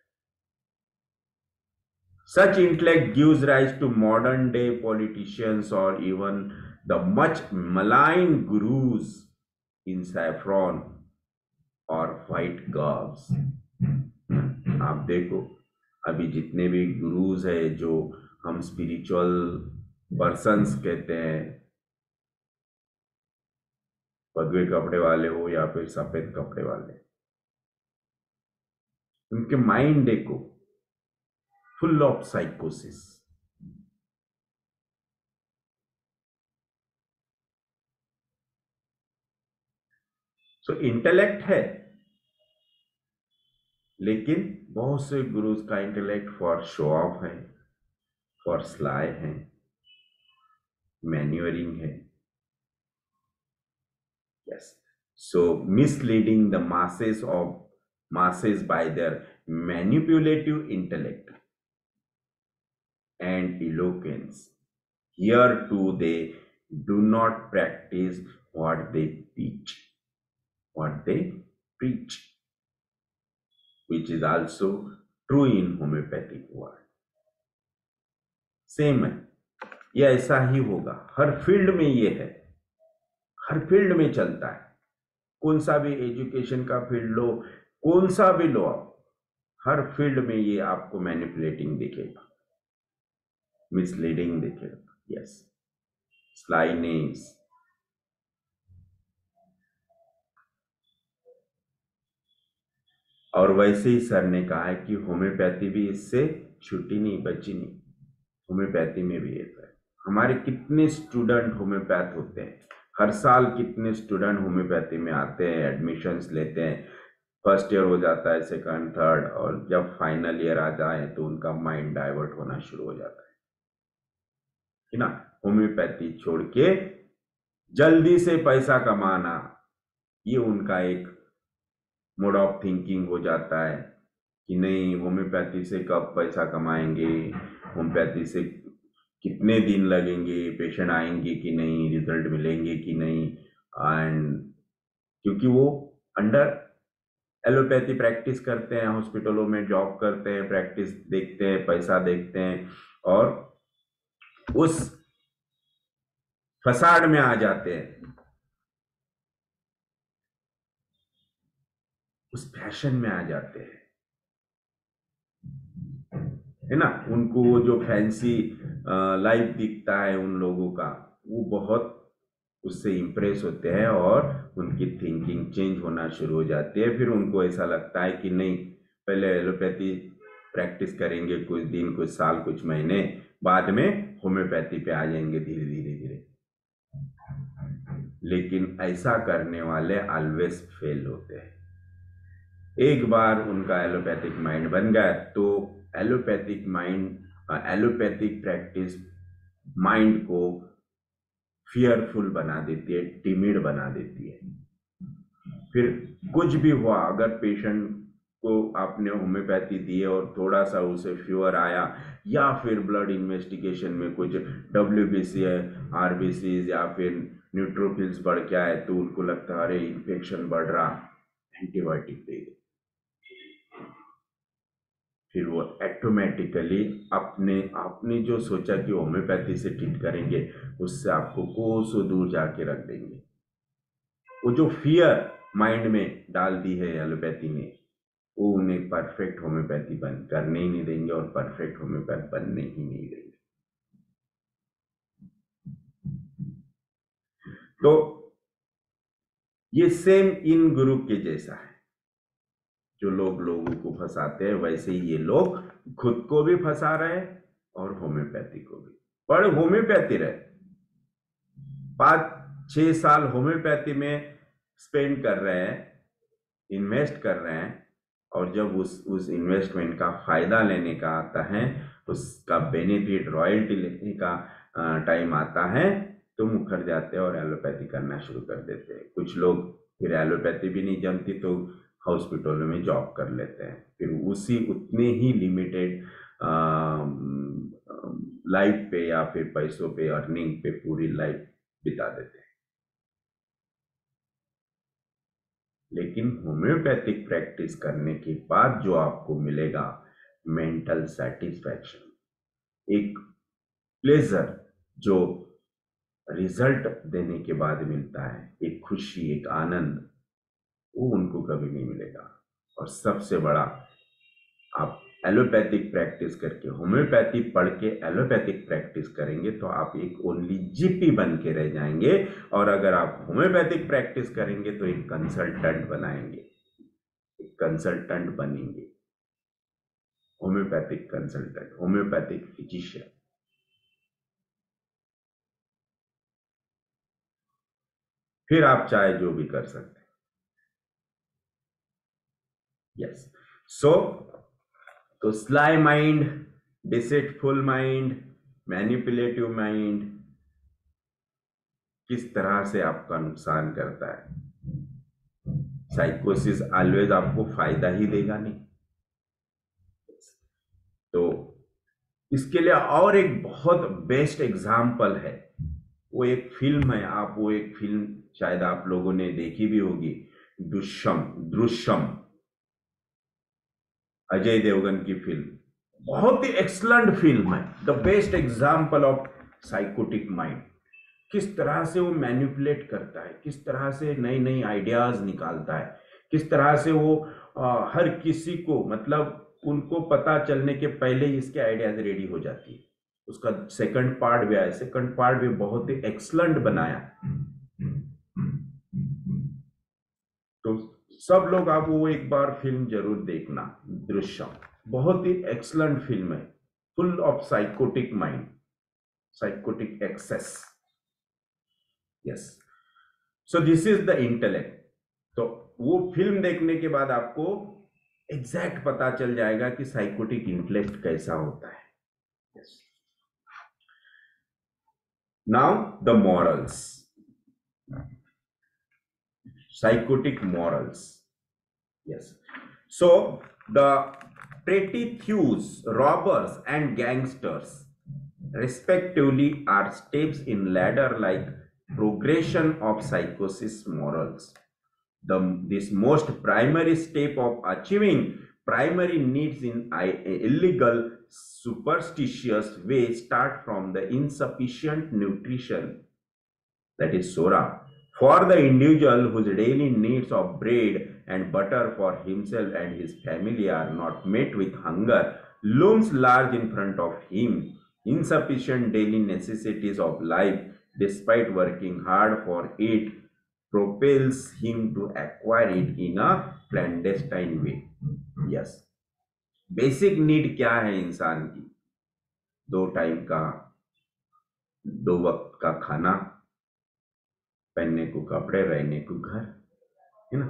A: Such intellect gives rise to modern day politicians or even the much maligned gurus in saffron or white garbs. आप देखो अभी जितने भी गुरुज है जो हम स्पिरिचुअल पर्सन्स कहते हैं, भगवे कपड़े वाले हो या फिर सफेद कपड़े वाले, उनके माइंड देखो फुल ऑफ साइकोसिस. सो इंटेलेक्ट है, लेकिन बहुत से गुरुज का इंटेलेक्ट फॉर शो ऑफ है, फॉर स्लाई है, मैन्यूरिंग है. Yes. So misleading the masses by their manipulative intellect and eloquence. Here too they do not practice what they teach, what they preach, which is also true in homeopathic world. Same है, ये ऐसा ही होगा. हर फील्ड में ये है, हर फील्ड में चलता है. कौन सा भी एजुकेशन का फील्ड लो, कौन सा भी लो आप, हर फील्ड में ये आपको मैनिपुलेटिंग दिखेगा, मिसलीडिंग दिखेगा. Yes, slyness. और वैसे ही सर ने कहा है कि होम्योपैथी भी इससे छुट्टी नहीं, बची नहीं. होम्योपैथी में भी ऐसा है. हमारे कितने स्टूडेंट होम्योपैथ होते हैं, हर साल कितने स्टूडेंट होम्योपैथी में आते हैं, एडमिशन्स लेते हैं, फर्स्ट ईयर हो जाता है, सेकंड, थर्ड, और जब फाइनल ईयर आ जाए तो उनका माइंड डाइवर्ट होना शुरू हो जाता है ना. होम्योपैथी छोड़ के जल्दी से पैसा कमाना, ये उनका एक मोड ऑफ थिंकिंग हो जाता है कि नहीं, होम्योपैथी से कब पैसा कमाएंगे, होम्योपैथी से कितने दिन लगेंगे, पेशेंट आएंगे कि नहीं, रिजल्ट मिलेंगे कि नहीं, एंड क्योंकि वो अंडर एलोपैथी प्रैक्टिस करते हैं, हॉस्पिटलों में जॉब करते हैं, प्रैक्टिस देखते हैं, पैसा देखते हैं, और उस फसाड में आ जाते हैं, उस फैशन में आ जाते हैं, है ना। उनको वो जो फैंसी लाइफ दिखता है उन लोगों का, वो बहुत उससे इम्प्रेस होते हैं और उनकी थिंकिंग चेंज होना शुरू हो जाती है। फिर उनको ऐसा लगता है कि नहीं, पहले एलोपैथी प्रैक्टिस करेंगे कुछ दिन, कुछ साल, कुछ महीने, बाद में होम्योपैथी पे आ जाएंगे धीरे धीरे धीरे। लेकिन ऐसा करने वाले ऑलवेज फेल होते हैं। एक बार उनका एलोपैथिक माइंड बन गया तो allopathic mind, allopathic practice mind को फियरफुल बना देती है, टिमिड बना देती है। फिर कुछ भी हुआ, अगर पेशेंट को आपने होम्योपैथी दी और थोड़ा सा उसे फीवर आया, या फिर ब्लड इन्वेस्टिगेशन में कुछ WBC है, RBCs या फिर न्यूट्रोफिल्स बढ़ के आए, तो उनको लगता है अरे इन्फेक्शन बढ़ रहा, एंटीबायोटिक दे दो। फिर वो ऑटोमेटिकली आपने जो सोचा कि होम्योपैथी से ट्रीट करेंगे, उससे आपको कोसों दूर जाके रख देंगे। वो जो फियर माइंड में डाल दी है एलोपैथी ने, वो उन्हें परफेक्ट होम्योपैथी करने ही नहीं देंगे और परफेक्ट होम्योपैथ बनने ही नहीं देंगे। तो ये सेम इन ग्रुप के जैसा है। जो लोग लोगों को फंसाते हैं, वैसे ही ये लोग खुद को भी फंसा रहे हैं और होम्योपैथी को भी। पर होम्योपैथी रहे 5-6 साल होम्योपैथी में स्पेंड कर रहे हैं, इन्वेस्ट कर रहे हैं, और जब उस इन्वेस्टमेंट का फायदा लेने का आता है, उसका बेनिफिट रॉयल्टी लेने का टाइम आता है, तो मुकर जाते हैं और एलोपैथी करना शुरू कर देते हैं। कुछ लोग फिर एलोपैथी भी नहीं जमती तो हॉस्पिटलों में जॉब कर लेते हैं, फिर उसी उतने ही लिमिटेड लाइफ पे या फिर पैसों पे, अर्निंग पे पूरी लाइफ बिता देते हैं। लेकिन होम्योपैथिक प्रैक्टिस करने के बाद जो आपको मिलेगा, मेंटल सेटिस्फैक्शन, एक प्लेजर जो रिजल्ट देने के बाद मिलता है, एक खुशी, एक आनंद, वो उनको कभी नहीं मिलेगा। और सबसे बड़ा, आप एलोपैथिक प्रैक्टिस करके, होम्योपैथी पढ़ के एलोपैथिक प्रैक्टिस करेंगे तो आप एक ओनली GP बन के रह जाएंगे, और अगर आप होम्योपैथिक प्रैक्टिस करेंगे तो एक कंसल्टेंट बनाएंगे, एक कंसल्टेंट बनेंगे, होम्योपैथिक कंसल्टेंट, होम्योपैथिक फिजिशियन। फिर आप चाहे जो भी कर सकते हैं। यस, सो तो sly mind, deceitful mind, manipulative mind किस तरह से आपका नुकसान करता है। साइकोसिस ऑलवेज आपको फायदा ही देगा नहीं। तो इसके लिए और एक बहुत बेस्ट एग्जाम्पल है, वो एक फिल्म है, आप वो एक फिल्म शायद आप लोगों ने देखी भी होगी, दृश्यम, अजय देवगन की फिल्म। बहुत ही एक्सलेंट फिल्म है, the best example of psychotic mind. किस तरह से वो मैनिपुलेट करता है, किस तरह से नई नई आइडियाज निकालता है, किस तरह से वो हर किसी को, मतलब उनको पता चलने के पहले ही इसके आइडियाज रेडी हो जाती है। उसका सेकंड पार्ट भी आया, सेकंड पार्ट भी बहुत ही एक्सलेंट बनाया। तो सब लोग आप वो एक बार फिल्म जरूर देखना, दृश्यम, बहुत ही एक्सलेंट फिल्म है, full of psychotic mind, psychotic excess. Yes, so this is the intellect. तो वो फिल्म देखने के बाद आपको एग्जैक्ट पता चल जाएगा कि साइकोटिक इंटेलेक्ट कैसा होता है। Yes, now the morals, psychotic morals. Yes, so the petty thieves, robbers and gangsters, respectively are steps in ladder like progression of psychosis morals. This most primary step of achieving primary needs in illegal superstitious way start from the insufficient nutrition, that is sora, for the individual whose daily needs of bread and butter for himself and his family are not met with hunger looms large in front of him. Insufficient daily necessities of life, despite working hard for it, propels him to acquire it in a clandestine way. Yes. Basic need क्या है इंसान की? 2 टाइम का, 2 वक्त का खाना, पहनने को कपड़े, रहने को घर, है ना?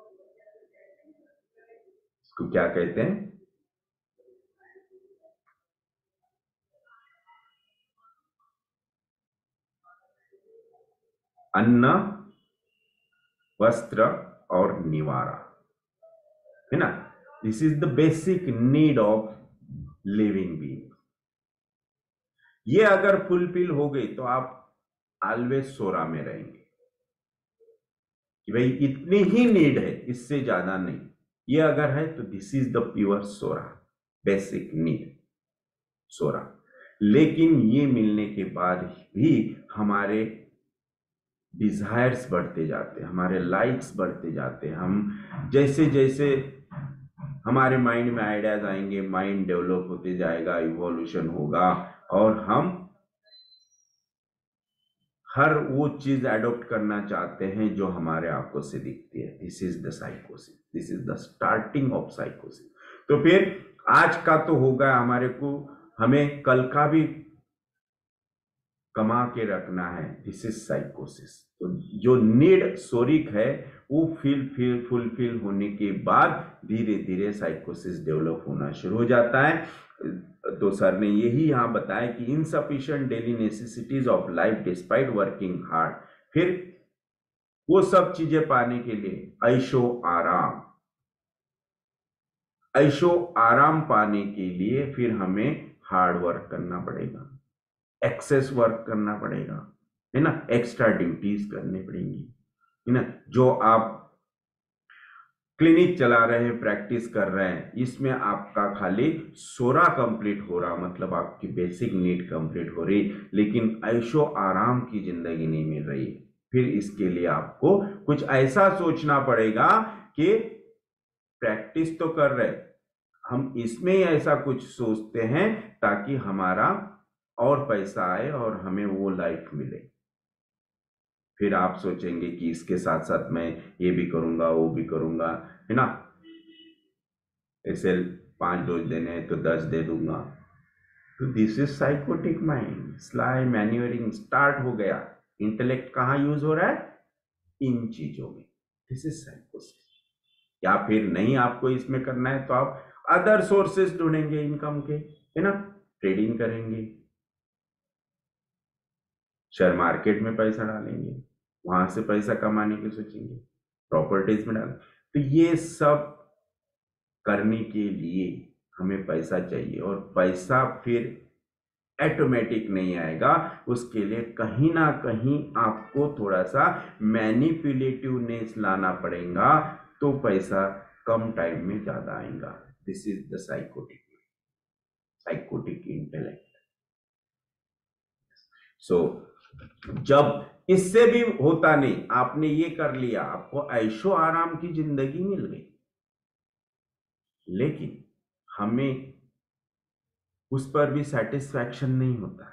A: इसको क्या कहते हैं? अन्न, वस्त्र और निवारा, है ना? This is the basic need of living being. ये अगर फुलफिल हो गई तो आप ऑलवेज सोरा में रहेंगे कि भाई इतनी ही नीड है, इससे ज्यादा नहीं. ये अगर है तो this is the pure psora, basic need psora. लेकिन ये मिलने के बाद भी हमारे डिजायर्स बढ़ते जाते हैं, हमारे लाइक्स बढ़ते जाते हैं. हम जैसे जैसे हमारे माइंड में आइडियाज आएंगे, माइंड डेवलप होते जाएगा, इवोल्यूशन होगा और हम हर वो चीज एडॉप्ट करना चाहते हैं जो हमारे आंखों से दिखती है. This is the sycosis, this is the starting of sycosis. तो फिर आज का तो होगा हमारे को, हमें कल का भी कमा के रखना है. दिस इज साइकोसिस. तो जो नीड सोरिक है वो फुलफिल होने के बाद धीरे धीरे साइकोसिस डेवलप होना शुरू हो जाता है. तो सर ने यही यहाँ बताया कि insufficient daily necessities of life despite working hard. फिर वो सब चीजें पाने के लिए ऐशो आराम पाने के लिए फिर हमें हार्ड वर्क करना पड़ेगा, एक्सेस वर्क करना पड़ेगा, है ना? एक्स्ट्रा ड्यूटीज करनी पड़ेंगी, है ना? जो आप क्लिनिक चला रहे हैं, प्रैक्टिस कर रहे हैं, इसमें आपका खाली सोरा कंप्लीट हो रहा, मतलब आपकी बेसिक नीड कंप्लीट हो रही, लेकिन ऐशो आराम की जिंदगी नहीं मिल रही. फिर इसके लिए आपको कुछ ऐसा सोचना पड़ेगा कि प्रैक्टिस तो कर रहे, हम इसमें ही ऐसा कुछ सोचते हैं ताकि हमारा और पैसा आए और हमें वो लाइफ मिले. फिर आप सोचेंगे कि इसके साथ साथ मैं ये भी करूंगा, वो भी करूंगा, है ना? ऐसे 5 डोज देने हैं तो 10 दे दूंगा. तो this is sycotic mind. Sly manoeuvring start हो गया. इंटेलेक्ट कहाँ यूज हो रहा है? इन चीजों में. This is sycosis. या फिर नहीं आपको इसमें करना है तो आप अदर सोर्सेस ढूंढेंगे इनकम के, है ना? ट्रेडिंग करेंगे, शेयर मार्केट में पैसा डालेंगे, वहां से पैसा कमाने की सोचेंगे, प्रॉपर्टीज में डालेंगे. तो ये सब करने के लिए हमें पैसा चाहिए और पैसा फिर ऑटोमेटिक नहीं आएगा. उसके लिए कहीं ना कहीं आपको थोड़ा सा मैनिपुलेटिवनेस लाना पड़ेगा, तो पैसा कम टाइम में ज्यादा आएगा. This is the sycotic intellect. So जब इससे भी होता नहीं, आपने ये कर लिया, आपको ऐशो आराम की जिंदगी मिल गई, लेकिन हमें उस पर भी सेटिस्फैक्शन नहीं होता.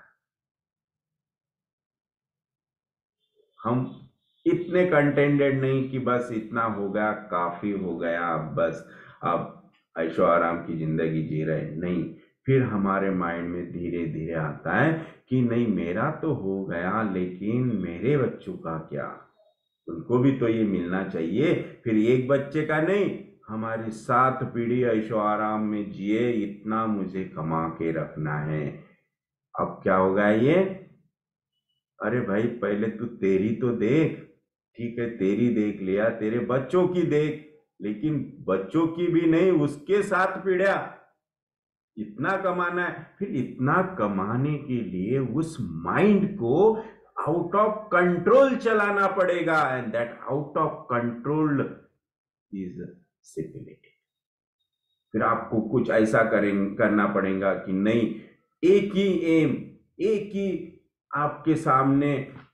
A: हम इतने कंटेंटेड नहीं कि बस इतना हो गया, काफी हो गया, बस अब ऐशो आराम की जिंदगी जी रहे. नहीं, फिर हमारे माइंड में धीरे धीरे आता है कि नहीं, मेरा तो हो गया, लेकिन मेरे बच्चों का क्या? उनको भी तो ये मिलना चाहिए. फिर एक बच्चे का नहीं, हमारी 7 पीढ़ी ऐशो आराम में जिए, इतना मुझे कमा के रखना है. अब क्या होगा ये? अरे भाई, पहले तू तेरी तो देख. ठीक है, तेरी देख लिया, तेरे बच्चों की देख, लेकिन बच्चों की भी नहीं, उसके 7 पीढ़ियां. इतना कमाना है, फिर इतना कमाने के लिए उस माइंड को आउट ऑफ कंट्रोल चलाना पड़ेगा, and that out of control is syphilitic. फिर आपको कुछ ऐसा करना पड़ेगा कि नहीं, एक ही एम, एक ही आपके सामने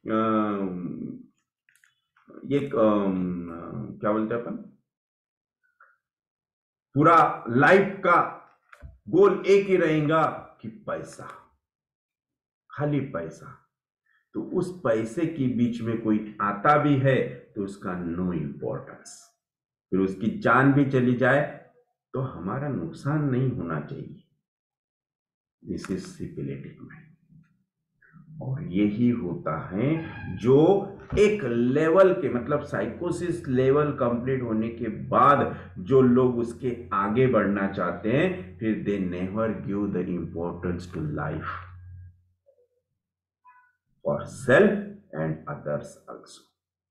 A: ये क्या बोलते हैं अपन, पूरा लाइफ का गोल एक ही रहेगा कि पैसा, खाली पैसा। तो उस पैसे के बीच में कोई आता भी है तो उसका नो इंपॉर्टेंस, फिर उसकी जान भी चली जाए तो हमारा नुकसान नहीं होना चाहिए। This is syphilitic mind. और यही होता है जो एक लेवल के, मतलब साइकोसिस लेवल कंप्लीट होने के बाद जो लोग उसके आगे बढ़ना चाहते हैं, फिर they never give the importance to life for self and others also.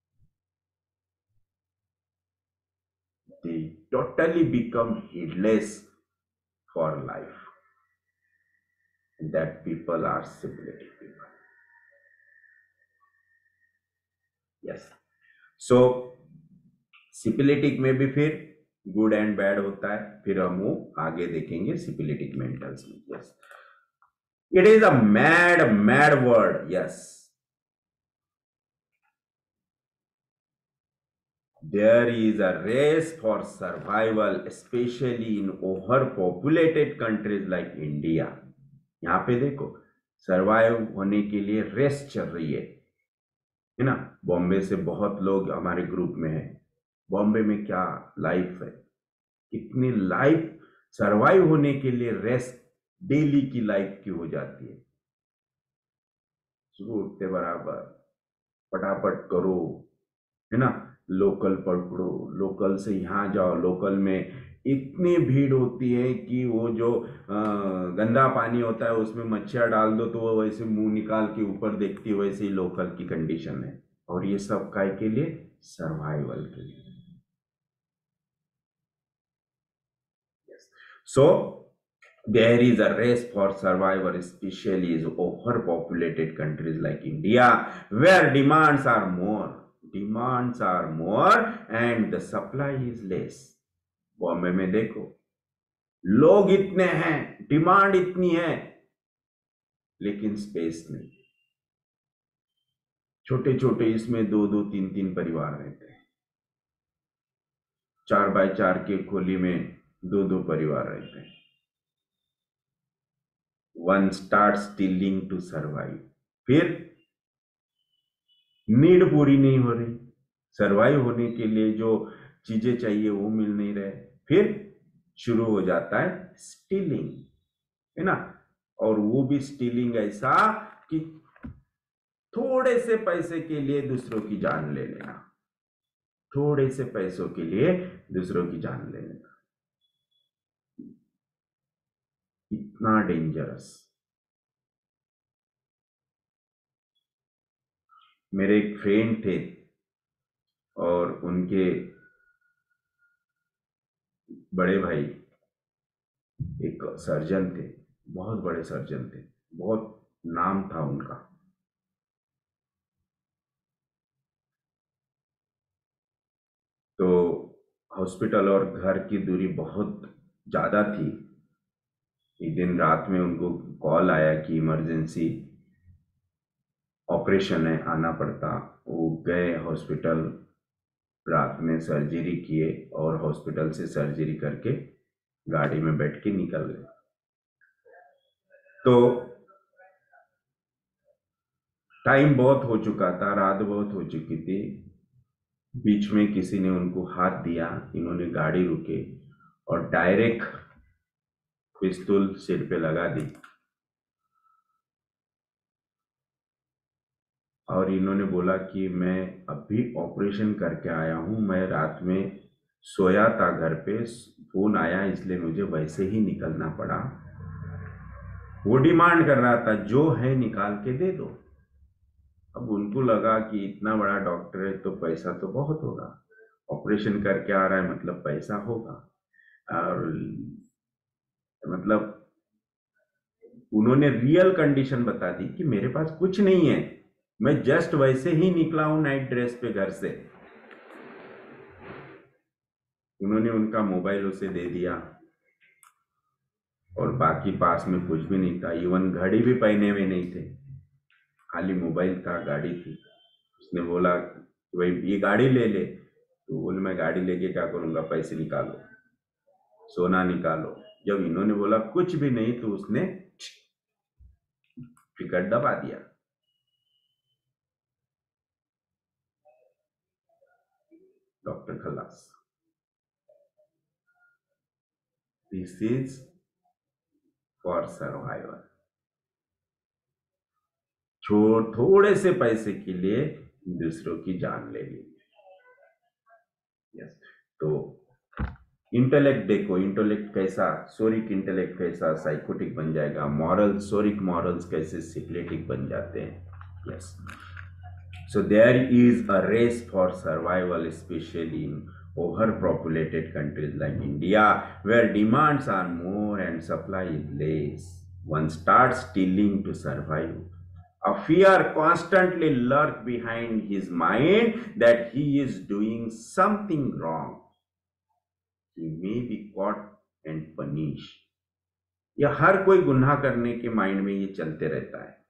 A: They totally become heedless for life. That people are syphilitic people. Yes. So syphilitic में भी फिर गुड एंड बैड होता है, फिर हम वो आगे देखेंगे syphilitic mentals में. Yes. It is a mad word. Yes. There is a race for survival, especially in overpopulated countries like India. यहाँ पे देखो, सरवाइव होने के लिए रेस चल रही है ना। बॉम्बे से बहुत लोग हमारे ग्रुप में है। बॉम्बे में क्या लाइफ है, कितनी लाइफ सरवाइव होने के लिए रेस डेली की लाइफ की हो जाती है। सुबह उठते बराबर फटाफट करो, है ना, लोकल पकड़ो, लोकल से यहाँ जाओ, लोकल में इतनी भीड़ होती है कि वो जो गंदा पानी होता है उसमें मच्छियाँ डाल दो तो वो वैसे मुंह निकाल के ऊपर देखती है, वैसे ही लोकल की कंडीशन है। और ये सब काय के लिए, सर्वाइवल के लिए। सो there is a race for survival, especially in overpopulated countries like India, where demands are more and the supply is less. Bombay में देखो, लोग इतने हैं, डिमांड इतनी है, लेकिन स्पेस नहीं। छोटे छोटे इसमें 2-2, 3-3 परिवार रहते हैं। 4x4 के खोली में 2-2 परिवार रहते हैं। One starts stealing to survive. फिर नीड पूरी नहीं हो रही, सरवाइव होने के लिए जो चीजें चाहिए वो मिल नहीं रहे, फिर शुरू हो जाता है स्टीलिंग, है ना। और वो भी स्टीलिंग ऐसा कि थोड़े से पैसे के लिए दूसरों की जान ले लेना, थोड़े से पैसों के लिए दूसरों की जान ले लेना, इतना डेंजरस। मेरे एक फ्रेंड थे और उनके बड़े भाई एक सर्जन थे, बहुत बड़े सर्जन थे, बहुत नाम था उनका। तो हॉस्पिटल और घर की दूरी बहुत ज़्यादा थी। एक दिन रात में उनको कॉल आया कि इमरजेंसी ऑपरेशन है, आना पड़ता। वो गए हॉस्पिटल, रात में सर्जरी किए और हॉस्पिटल से सर्जरी करके गाड़ी में बैठ के निकल गए। तो टाइम बहुत हो चुका था, रात बहुत हो चुकी थी। बीच में किसी ने उनको हाथ दिया, इन्होंने गाड़ी रुके और डायरेक्ट पिस्तौल सिर पे लगा दी और इन्होंने बोला कि मैं अभी ऑपरेशन करके आया हूं, मैं रात में सोया था घर पे, फोन आया इसलिए मुझे वैसे ही निकलना पड़ा। वो डिमांड कर रहा था जो है निकाल के दे दो। अब उनको लगा कि इतना बड़ा डॉक्टर है तो पैसा तो बहुत होगा, ऑपरेशन करके आ रहा है मतलब पैसा होगा। और मतलब उन्होंने रियल कंडीशन बता दी कि मेरे पास कुछ नहीं है, मैं जस्ट वैसे ही निकला हूं नाइट ड्रेस पे घर से। उन्होंने उनका मोबाइल उसे दे दिया और बाकी पास में कुछ भी नहीं था, इवन घड़ी भी पहने हुए नहीं थे, खाली मोबाइल था, गाड़ी थी। उसने बोला भाई ये गाड़ी ले ले, तो बोले मैं गाड़ी लेके क्या करूंगा, पैसे निकालो, सोना निकालो। जब इन्होंने बोला कुछ भी नहीं, तो उसने टिकट दबा दिया। डॉक्टर खल्लास। This is for survival. थोड़े से पैसे के लिए दूसरों की जान ले ली। यस, तो इंटेलेक्ट देखो, इंटेलेक्ट कैसा, सोरिक इंटेलेक्ट कैसा साइकोटिक बन जाएगा, मॉरल, सोरिक मॉरल्स कैसे सिक्लेटिक बन जाते हैं। Yes, so there is a race for survival, especially in overpopulated countries like India, where demands are more and supply is less. One starts stealing to survive. A fear constantly lurks behind his mind that he is doing something wrong. He may be caught and punished. यह हर कोई गुनाह करने के माइंड में ये चलते रहता है।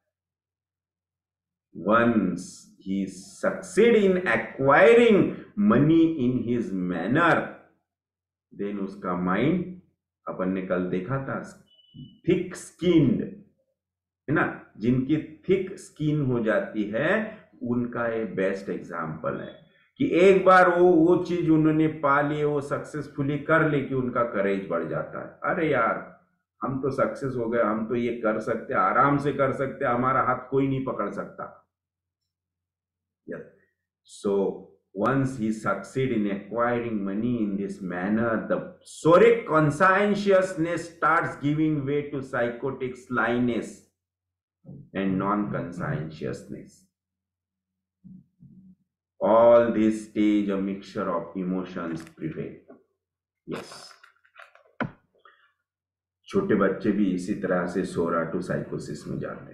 A: Once he succeed in acquiring money in his manner, then उसका माइंड, अपन ने कल देखा था, थिक स्किन्ड है ना, जिनकी थिक स्किन हो जाती है उनका ये बेस्ट एग्जाम्पल है कि एक बार वो चीज उन्होंने पा ली, वो सक्सेसफुली कर ले कि उनका करेज बढ़ जाता है। अरे यार, हम तो सक्सेस हो गए, हम तो ये कर सकते, आराम से कर सकते, हमारा हाथ कोई नहीं पकड़ सकता। Yes. So once he succeed in acquiring money in this manner, the soric conscientiousness starts giving way to psychotic slyness and non-conscientiousness. All this stage a mixture of emotions prevail. Yes. छोटे बच्चे भी इसी तरह से सोरा टू साइकोसिस में जाते हैं।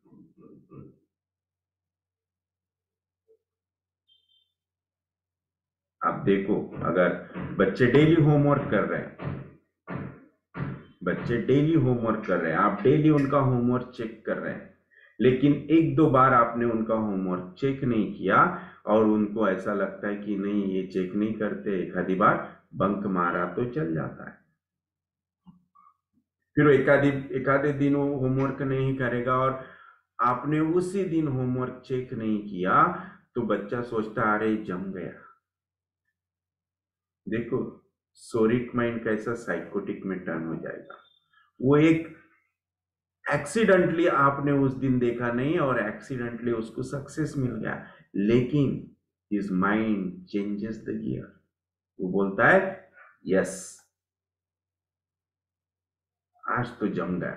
A: आप देखो, अगर बच्चे डेली होमवर्क कर रहे हैं, बच्चे डेली होमवर्क कर रहे हैं, आप डेली उनका होमवर्क चेक कर रहे हैं, लेकिन एक दो बार आपने उनका होमवर्क चेक नहीं किया और उनको ऐसा लगता है कि नहीं ये चेक नहीं करते, एक आधी बार बंक मारा तो चल जाता है। फिर एक आधे दिन वो होमवर्क नहीं करेगा और आपने उसी दिन होमवर्क चेक नहीं किया, तो बच्चा सोचता अरे जम गया। देखो सोरिक माइंड कैसा साइकोटिक में टर्न हो जाएगा। वो एक एक्सीडेंटली आपने उस दिन देखा नहीं और एक्सीडेंटली उसको सक्सेस मिल गया, लेकिन his mind changes the gear. वो बोलता है यस आज तो जम गया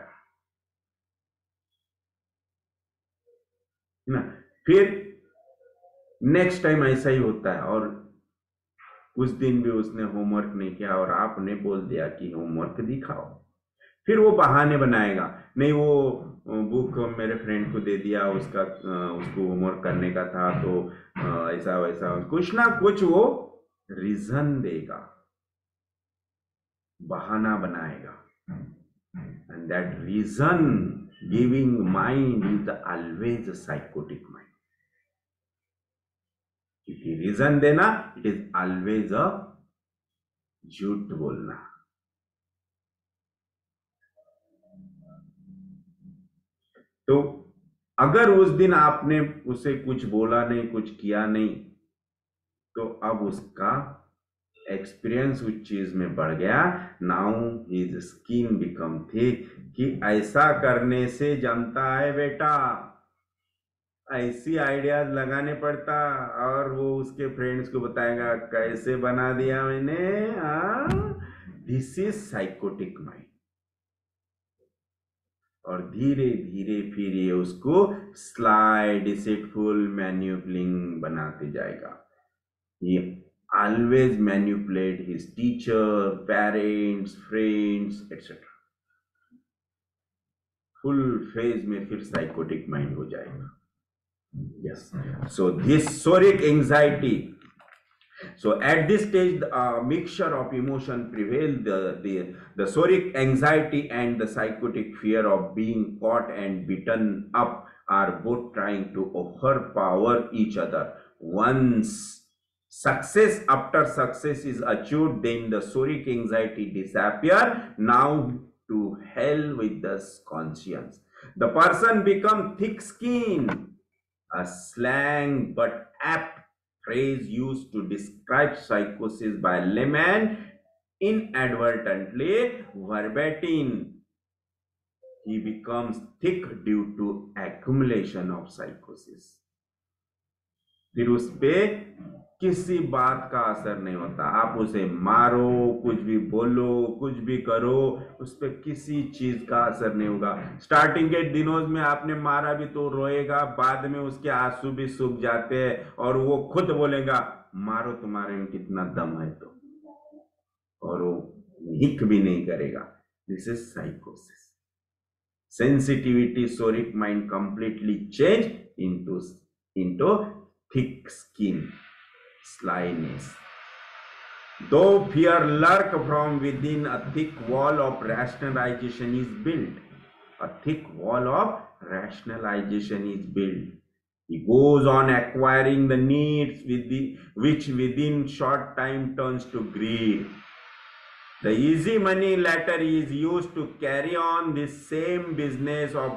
A: ना। फिर नेक्स्ट टाइम ऐसा ही होता है और उस दिन भी उसने होमवर्क नहीं किया और आपने बोल दिया कि होमवर्क दिखाओ, फिर वो बहाने बनाएगा, नहीं वो बुक मेरे फ्रेंड को दे दिया, उसको होमवर्क करने का था, तो ऐसा वैसा कुछ ना कुछ वो रीजन देगा, बहाना बनाएगा। And that reason giving mind is always a sycotic mind. क्योंकि रीजन देना इट इज ऑलवेज अ झूठ बोलना। तो अगर उस दिन आपने उसे कुछ बोला नहीं, कुछ किया नहीं, तो अब उसका एक्सपीरियंस उस चीज में बढ़ गया। Now his skin become thick कि ऐसा करने से जमता है बेटा, ऐसी आइडियाज लगाने पड़ता और वो उसके फ्रेंड्स को बताएगा कैसे बना दिया मैंने। This is sycotic mind. और धीरे धीरे फिर ये उसको स्लाई, डिसीटफुल, मैन्युपुलिंग बनाते जाएगा। ये always manipulate his teacher, parents, friends, etc. Full phase में फिर साइकोटिक माइंड हो जाएगा. Yes. So this soric anxiety. So at this stage, a mixture of emotion prevail. The soric anxiety and the psychotic fear of being caught and beaten up are both trying to overpower each other. Once success after success is achieved, then the soric anxiety disappear. Now to hell with the conscience. The person become thick-skinned, a slang but apt phrase used to describe psychosis by layman, inadvertently verbatim. He becomes thick due to accumulation of psychosis. फिर उस पे किसी बात का असर नहीं होता. आप उसे मारो, कुछ भी बोलो, कुछ भी करो, उस पे किसी चीज का असर नहीं होगा. स्टार्टिंग के दिनों में आपने मारा भी तो रोएगा, बाद में उसके आंसू भी सूख जाते हैं और वो खुद बोलेगा मारो तुम्हारे में कितना दम है तो, और वो हिक भी नहीं करेगा. This is sycosis. Sensitivity, soric mind completely change into thick skin, slyness. Though fear lurk from within, a thick wall of rationalization is built. A thick wall of rationalization is built. He goes on acquiring the needs which within short time turns to greed. The easy money latter is used to carry on this same business of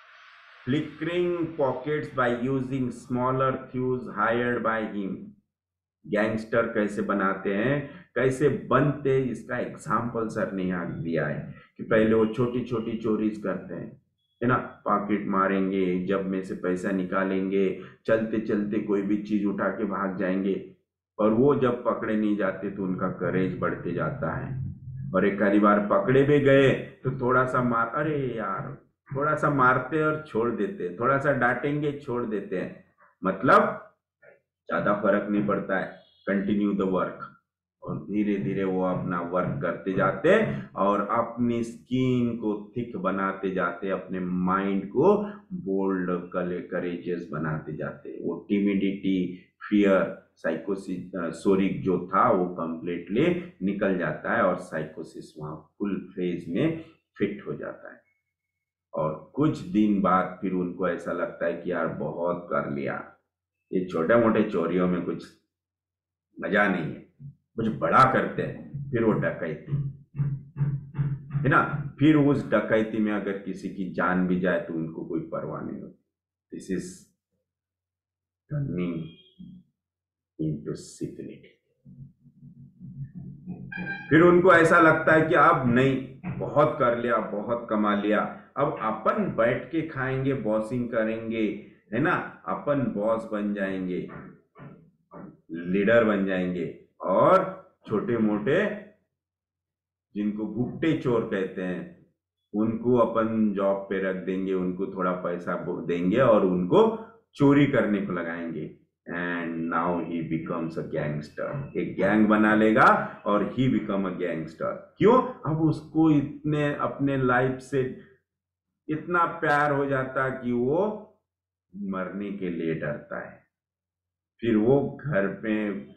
A: flickering pockets by using smaller thieves hired by him. Gangster कैसे बनाते हैं, कैसे बनते, इसका एग्जाम्पल सर ने यहाँ दिया है कि पहले वो छोटी छोटी चोरीज करते हैं, है ना. पॉकेट मारेंगे, जब में से पैसा निकालेंगे, चलते चलते कोई भी चीज उठा के भाग जाएंगे, और वो जब पकड़े नहीं जाते तो उनका करेज बढ़ते जाता है. और एक आधी बार पकड़े भी गए तो थोड़ा सा मार, अरे यार थोड़ा सा मारते और छोड़ देते, थोड़ा सा डांटेंगे छोड़ देते हैं, मतलब ज्यादा फर्क नहीं पड़ता है. कंटिन्यू द वर्क, और धीरे धीरे वो अपना वर्क करते जाते और अपनी स्किन को थिक बनाते जाते, अपने माइंड को बोल्ड करेजियस बनाते जाते. वो टिमिडिटी, फियर, साइकोसिस, सोरिक जो था वो कंप्लीटली निकल जाता है और साइकोसिस वहां फुल फेज में फिट हो जाता है. और कुछ दिन बाद फिर उनको ऐसा लगता है कि यार बहुत कर लिया, ये छोटे मोटे चोरियों में कुछ मजा नहीं है, कुछ बड़ा करते हैं. फिर वो डकैती, है ना. फिर उस डकैती में अगर किसी की जान भी जाए तो उनको कोई परवाह नहीं होती. This is turning into security. फिर उनको ऐसा लगता है कि अब नहीं, बहुत कर लिया, बहुत कमा लिया, अब अपन बैठ के खाएंगे, बॉसिंग करेंगे, है ना, अपन बॉस बन जाएंगे, लीडर बन जाएंगे, और छोटे मोटे जिनको भुट्टे चोर कहते हैं उनको अपन जॉब पे रख देंगे, उनको थोड़ा पैसा देंगे और उनको चोरी करने को लगाएंगे. And now he becomes a gangster. एक गैंग बना लेगा और ही बिकम अ गैंगस्टर. क्यों? अब उसको इतने अपने लाइफ से इतना प्यार हो जाता कि वो मरने के लिए डरता है. फिर वो घर पे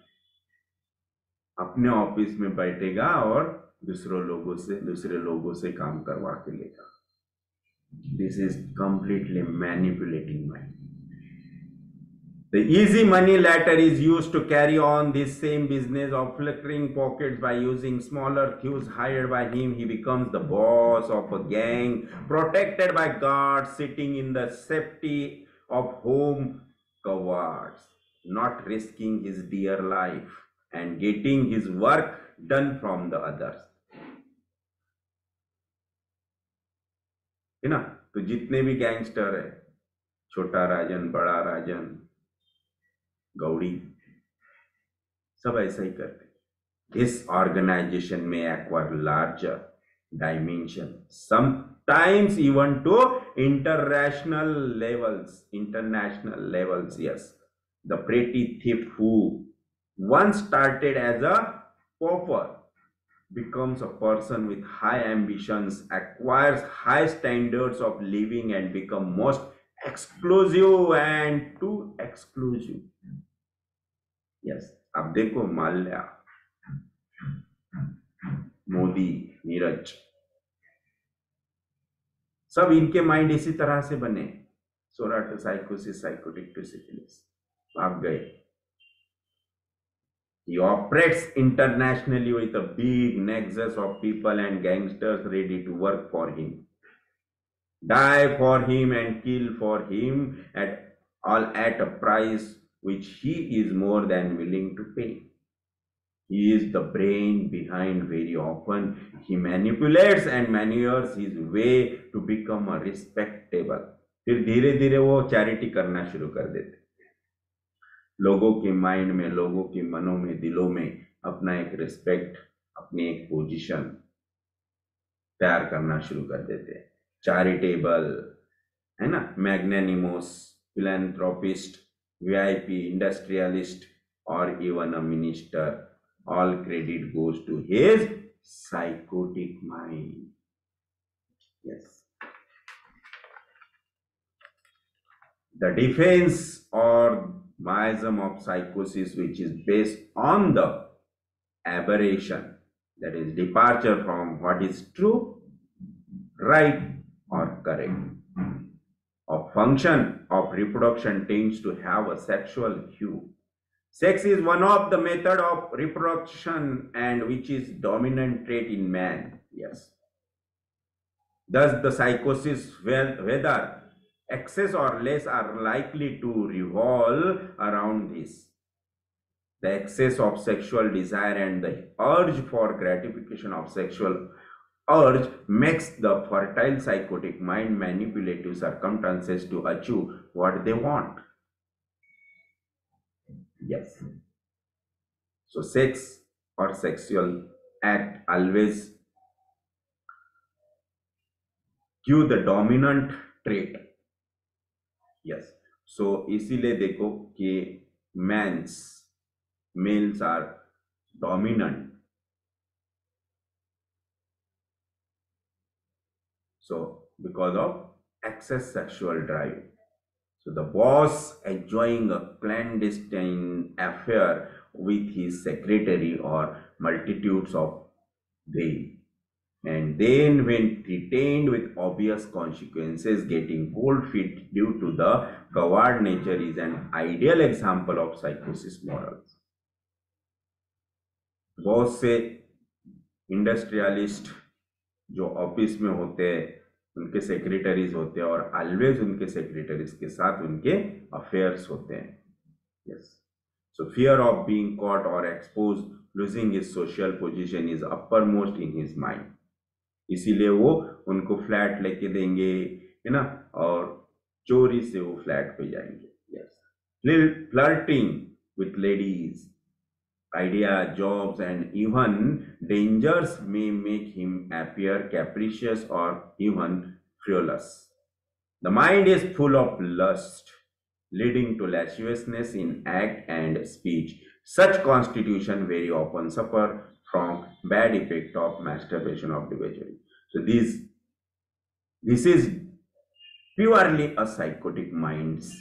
A: अपने ऑफिस में बैठेगा और दूसरे लोगों से काम करवा के लेगा. This is completely manipulating mind. The easy money latter is used to carry on this same business of flickering pockets by using smaller thieves hired by him. He becomes the boss of a gang, protected by guards, sitting in the safety of home cowards, not risking his dear life and getting his work done from the others. है ना. तो जितने भी गैंगस्टर है, छोटा राजन, बड़ा राजन, गौड़ी, सब ऐसा ही करते. This organization may acquire larger dimension, sometimes even to international levels. Yes, the petty thief who once started as a pauper becomes a person with high ambitions, acquires high standards of living, and become most exclusive and too exclusive. Yes, अब देखो माल्या, मोदी, नीरज, सब इनके माइंड इसी तरह से बने. Psora to sycosis, sycotic to syphilis, भाग गए. He operates internationally with a big nexus of people and gangsters ready to work for him, die for him, and kill for him at a price which he is more than willing to pay. He is the brain behind. Very often he manipulates and maneuvers his way to become a respectable. फिर धीरे धीरे वो चैरिटी करना शुरू कर देते, लोगों के माइंड में, लोगों के मनों में, दिलों में अपना एक रिस्पेक्ट, अपनी एक पोजीशन तैयार करना शुरू कर देते हैं. चैरिटेबल है ना, मैग्नेनिमस, फिलैंथ्रोपिस्ट, वीआईपी, इंडस्ट्रियलिस्ट और even a minister, all credit goes to his psychotic mind. Yes. The defense or miasm of psychosis, which is based on the aberration, that is departure from what is true, right or correct, of function of reproduction, tends to have a sexual hue. Sex is one of the method of reproduction and which is dominant trait in man. Yes. Thus the psychosis, whether excess or less, are likely to revolve around this. The excess of sexual desire and the urge for gratification of sexual urge makes the fertile psychotic mind manipulative circumstances to achieve what they want. Yes. So sex or sexual act always give the dominant trait. Yes. So इसीलिए देखो कि males are dominant. So because of excess sexual drive. So the boss enjoying a clandestine affair with his secretary or multitudes of they, and then when retained with obvious consequences, getting cold feet due to the coward nature is an ideal example of psychosis morals. बहुत से इंडस्ट्रियलिस्ट जो ऑफिस में होते हैं, उनके सेक्रेटरीज होते हैं और ऑलवेज उनके सेक्रेटरीज के साथ उनके अफेयर्स होते हैं. Yes. So fear of being caught और expose, losing his social position is upper most in his mind. इसीलिए वो उनको फ्लैट लेके देंगे, है ना, और चोरी से वो फ्लैट पे जाएंगे. Yes. Flirting with ladies, idea, jobs, and even dangers may make him appear capricious or even frivolous. The mind is full of lust, leading to lasciviousness in act and speech. Such constitution very often suffer from bad effect of masturbation of debauchery. So this is purely a psychotic mind's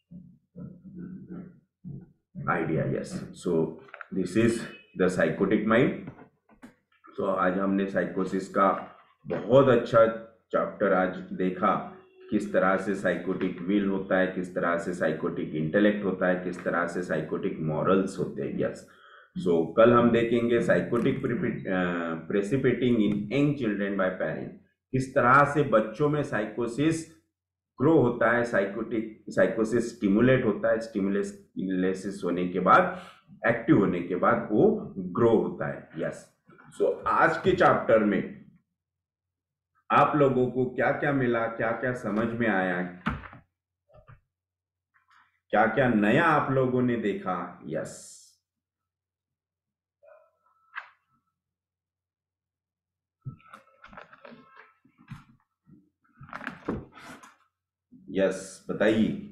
A: idea. Yes. So this is the psychotic mind. So आज हमने साइकोसिस का बहुत अच्छा चैप्टर आज देखा, किस तरह से साइकोटिक विल होता है, किस तरह से साइकोटिक इंटेलेक्ट होता है, किस तरह से साइकोटिक मॉरल्स होते हैं. यस. सो कल हम देखेंगे sycotic precipitating in young children by parent, किस तरह से बच्चों में साइकोसिस ग्रो होता है, साइकोसिस स्टिमुलेट होता है, स्टिमुलेसिस होने के बाद, एक्टिव होने के बाद वो ग्रो होता है. यस. सो आज के चैप्टर में आप लोगों को क्या क्या मिला, क्या क्या समझ में आया, क्या क्या नया आप लोगों ने देखा. यस. यस, बताइए.